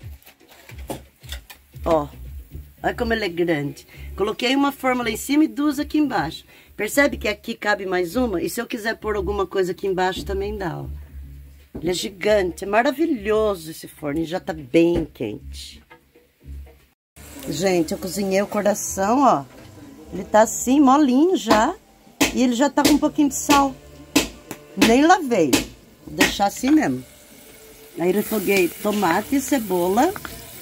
Ó, olha como ele é grande. Coloquei uma forma lá em cima e duas aqui embaixo. Percebe que aqui cabe mais uma? E se eu quiser pôr alguma coisa aqui embaixo também dá, ó. Ele é gigante, é maravilhoso esse forno e já tá bem quente. Gente, eu cozinhei o coração, ó. Ele tá assim, molinho já. E ele já tá com um pouquinho de sal. Nem lavei. Vou deixar assim mesmo. Aí refoguei tomate e cebola.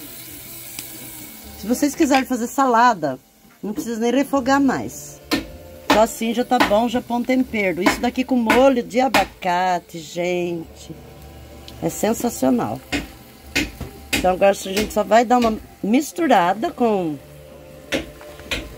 Se vocês quiserem fazer salada, não precisa nem refogar mais. Só assim já tá bom, já põe um tempero. Isso daqui com molho de abacate, gente. É sensacional. Então agora a gente só vai dar uma misturada com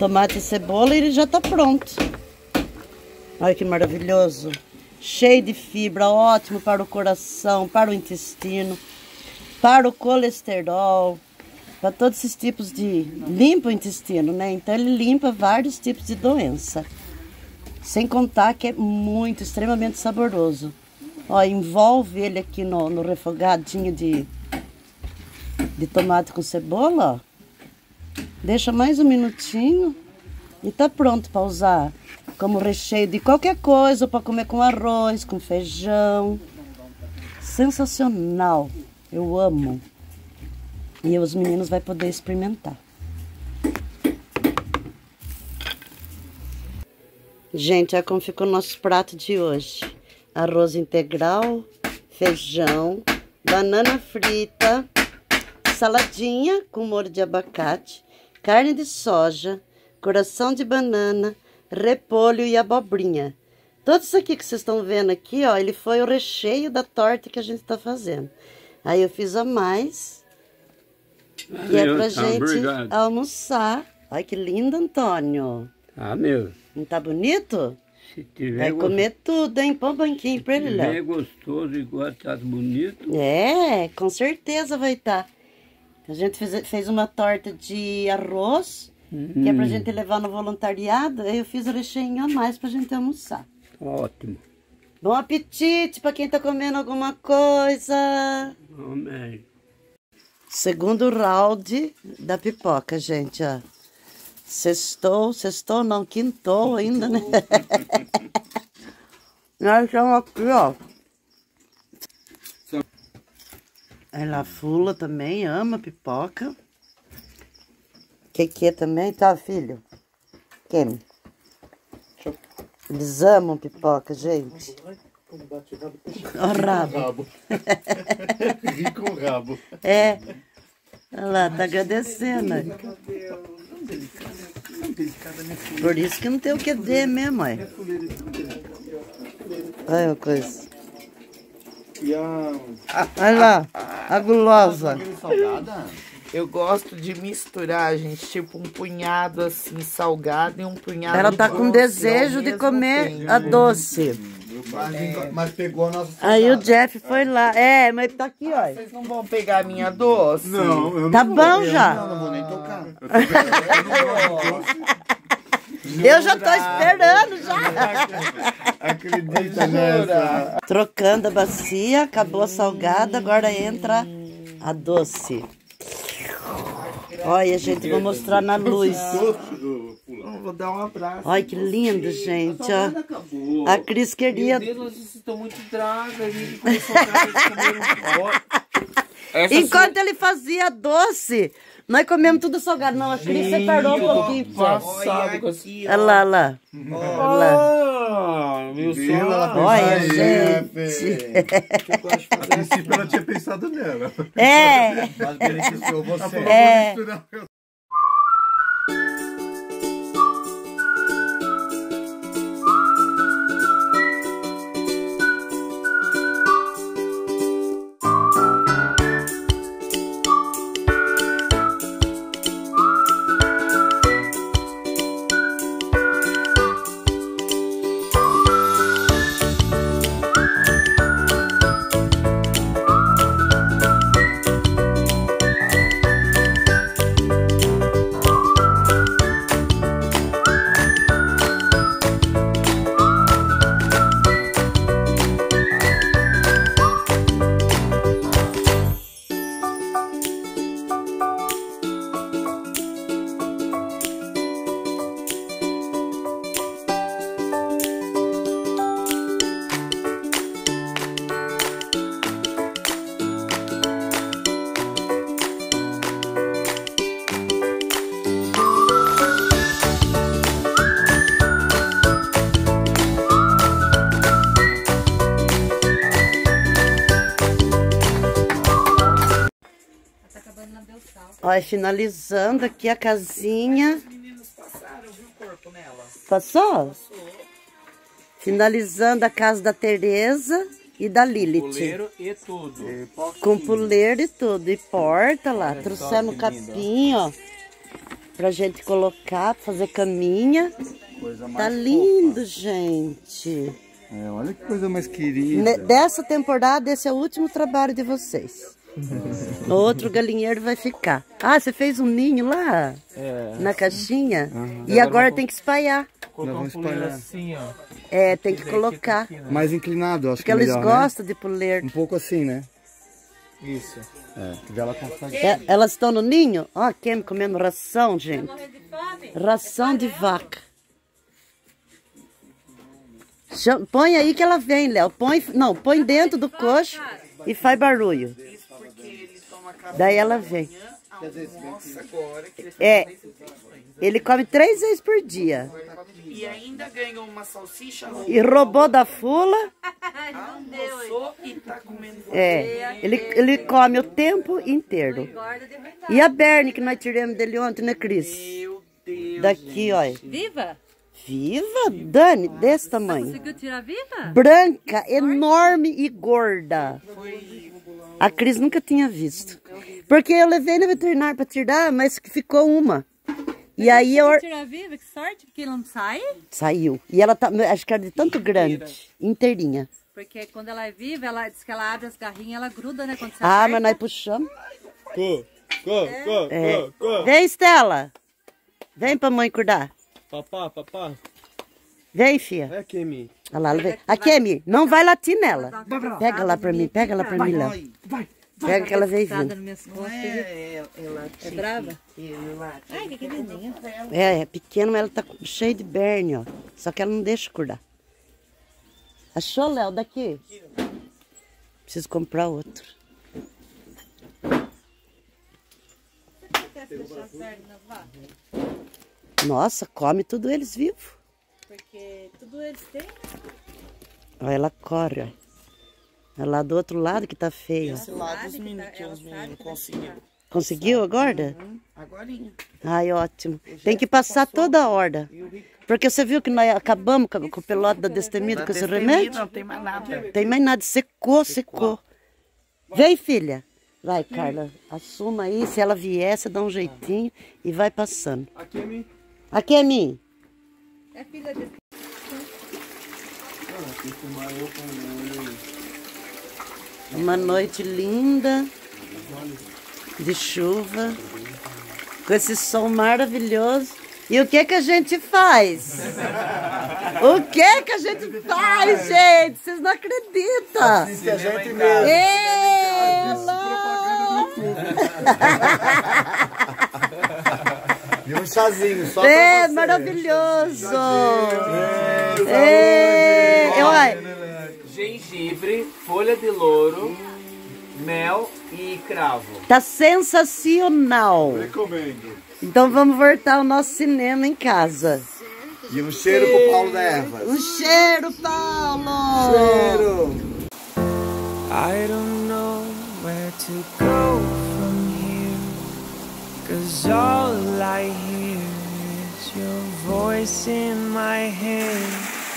tomate e cebola e ele já tá pronto. Olha que maravilhoso. Cheio de fibra, ótimo para o coração, para o intestino, para o colesterol, para todos esses tipos de... Limpa o intestino, né? Então ele limpa vários tipos de doença. Sem contar que é muito, extremamente saboroso. Ó, envolve ele aqui no, no refogadinho de, de tomate com cebola, ó. Deixa mais um minutinho e tá pronto para usar como recheio de qualquer coisa, para comer com arroz, com feijão. Sensacional, eu amo. E os meninos vão poder experimentar. Gente, olha como ficou o nosso prato de hoje. Arroz integral, feijão, banana frita, saladinha com molho de abacate, carne de soja, coração de banana, repolho e abobrinha. Tudo isso aqui que vocês estão vendo aqui, ó, ele foi o recheio da torta que a gente tá fazendo. Aí eu fiz a mais, que é pra gente obrigado. almoçar. Olha que lindo, Antônio. Ah, meu. Não tá bonito? Se tiver Vai comer tudo, hein? Põe um banquinho pra ele, Se tiver Léo. gostoso igual tá bonito. É, com certeza vai estar. A gente fez, fez uma torta de arroz, que é pra gente levar no voluntariado. Aí eu fiz o recheinho a mais pra gente almoçar. Ótimo. Bom apetite pra quem tá comendo alguma coisa. Amém. Segundo round da pipoca, gente, ó. Sextou, sextou não, quintou ainda, né? Nós estamos aqui, ó. A Fula também ama pipoca. Que que também, tá, filho? Quem? Eles amam pipoca, gente. Ó o rabo. Ri com o rabo. É. Olha lá, tá agradecendo. Por isso que não tem o que ver mesmo, mãe. Olha uma coisa. Olha lá, a gulosa. Eu gosto de misturar, gente, tipo um punhado assim salgado e um punhado Ela tá com doce desejo ao de mesmo comer tempo. a doce. Mas, mas pegou a nossa Aí o Jeff foi lá. É, mas tá aqui, ó. Vocês não vão pegar a minha doce? Não, eu não Tá vou, bom eu já. Não, não vou nem tocar. Eu já tô esperando já. Acredita nessa. Trocando a bacia, acabou a salgada, agora entra a doce. Olha, gente, vou mostrar na luz. Eu vou dar um abraço. Olha que lindo, gente, ó. A Cris queria... Meu Deus, vocês estão muito dragas. A gente começou a comer um Enquanto ele fazia doce, nós comemos tudo salgado. Não, a Cris separou um pouquinho. passado com assim. Olha lá, olha lá. Olha lá. Ah, meu Viu? Ela céu. fez Olha, aí, gente. A princípio ela tinha pensado nela. É. Mas beneficiou você. É. Olha, finalizando aqui a casinha. Passou? Finalizando a casa da Tereza e da Lilith. Puleiro e tudo. Com puleiro e tudo. E porta lá. Trouxemos capim, ó. pra gente colocar, fazer caminha. Coisa mais Tá lindo, fofa. gente. É, olha que coisa mais querida. Ne- Dessa temporada, esse é o último trabalho de vocês. O outro galinheiro vai ficar. Ah, você fez um ninho lá? É. Na caixinha? Uhum. E agora tem que espalhar. Colocar um puleiro assim, ó. É, tem que colocar. Mais inclinado, eu acho Porque que é eles melhor, gostam de puleiro. né? Um pouco assim, né? Isso. É, que ela consegue. É, elas estão no ninho? Ó, quem comendo ração, gente. Ração de vaca. Chama- Põe aí que ela vem, Léo. Põe, não, põe dentro do coxo e faz barulho. Daí ela vem. É, ele come três vezes por dia. E ainda ganhou uma salsicha. E roubou da fula. Almoçou e tá comendo. É, ele, ele come o tempo inteiro. E a Bernie que nós tiramos dele ontem, né, Cris? Meu Deus. Daqui, ó. Viva? Viva, Dani, desse tamanho. Conseguiu tirar viva? Branca, enorme e gorda. A Cris nunca tinha visto. Porque eu levei no veterinário para tirar, mas ficou uma. E aí eu... Tirar viva, que sorte, porque não sai. Saiu. E ela tá, acho que era de tanto grande, inteirinha. Porque quando ela é viva, ela diz que ela abre as garrinhas, ela gruda, né? Quando você Ah, aperta. mas nós puxamos. Go, go, go, É. go, go. Vem, Estela. Vem pra mãe cuidar. Papá, papá. Vem, filha. É aqui, Mi. Olha lá, ela vem. Aqui, Emi, não vai latir nela. Pega lá pra mim, pega lá pra mim, Léo. Pega que ela veio vindo. Nas minhas costas, viu? É, ela É brava? ela Ai, que queridinha. É, é pequeno, mas ela tá cheia de berne, ó. Só que ela não deixa cuidar. Achou, Léo, daqui? Preciso comprar outro. Quer deixar as pernas nas vacas? Nossa, come tudo eles vivos. Porque tudo eles têm. Olha, ela corre, ó. É lá do outro lado que tá feio, ó. esse lado os meninos que os meninos conseguiram. Conseguiu agora? Agorinha. Ai, ótimo. Tem que passar toda a horda. Porque você viu que nós acabamos com com o pelote da destemida com esse remédio? Não tem mais nada. Tem mais nada. Secou, secou. Vem, filha. Vai, Carla. Assuma aí. Se ela vier, você dá um jeitinho e vai passando. Aqui é Mi. Aqui é mim. É filha desse. Uma noite linda. De chuva. Com esse sol maravilhoso. E o que que a gente faz? O que que a gente faz, gente? Vocês não acreditam. Assiste a gente mesmo. E um chazinho, só É pra você. maravilhoso. É, É, eu, ai, Gengibre, folha de louro, mel e cravo. tá sensacional. Recomendo. Então vamos voltar ao nosso cinema em casa. E um cheiro pro Paulo da Erva. Um cheiro, Paulo! Cheiro! I don't know where to go from here, 'cause all I hear is your voice in my head.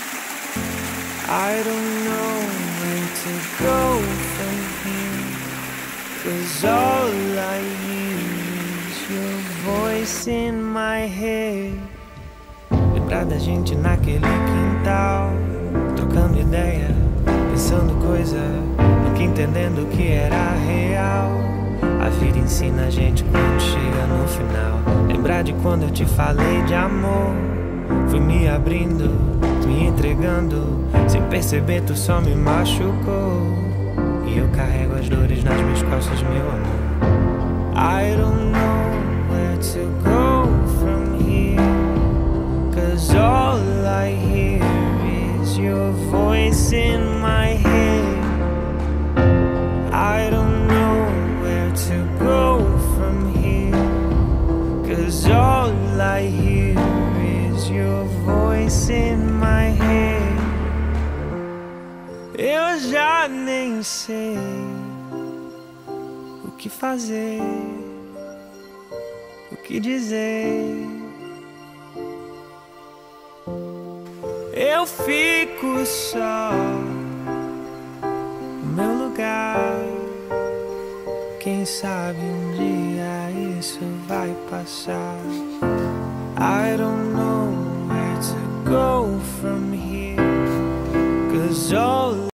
I don't know where to go from here, 'cause all I hear is your voice in my head. Lembrar da gente naquele quintal, trocando ideia, pensando coisa, nunca entendendo o que era real. A vida ensina a gente quando chega no final. Lembrar de quando eu te falei de amor, fui me abrindo, me entregando, sem perceber tu só me machucou. E eu carrego as dores nas minhas costas, meu amor. I don't know where to go from here, 'cause all I hear is your voice in my head. I don't know where to go from here, 'cause all I hear is your voice in my head. Eu já nem sei o que fazer, o que dizer. Eu fico só no meu lugar. Quem sabe um dia isso vai passar. I don't know where to go from here, 'cause all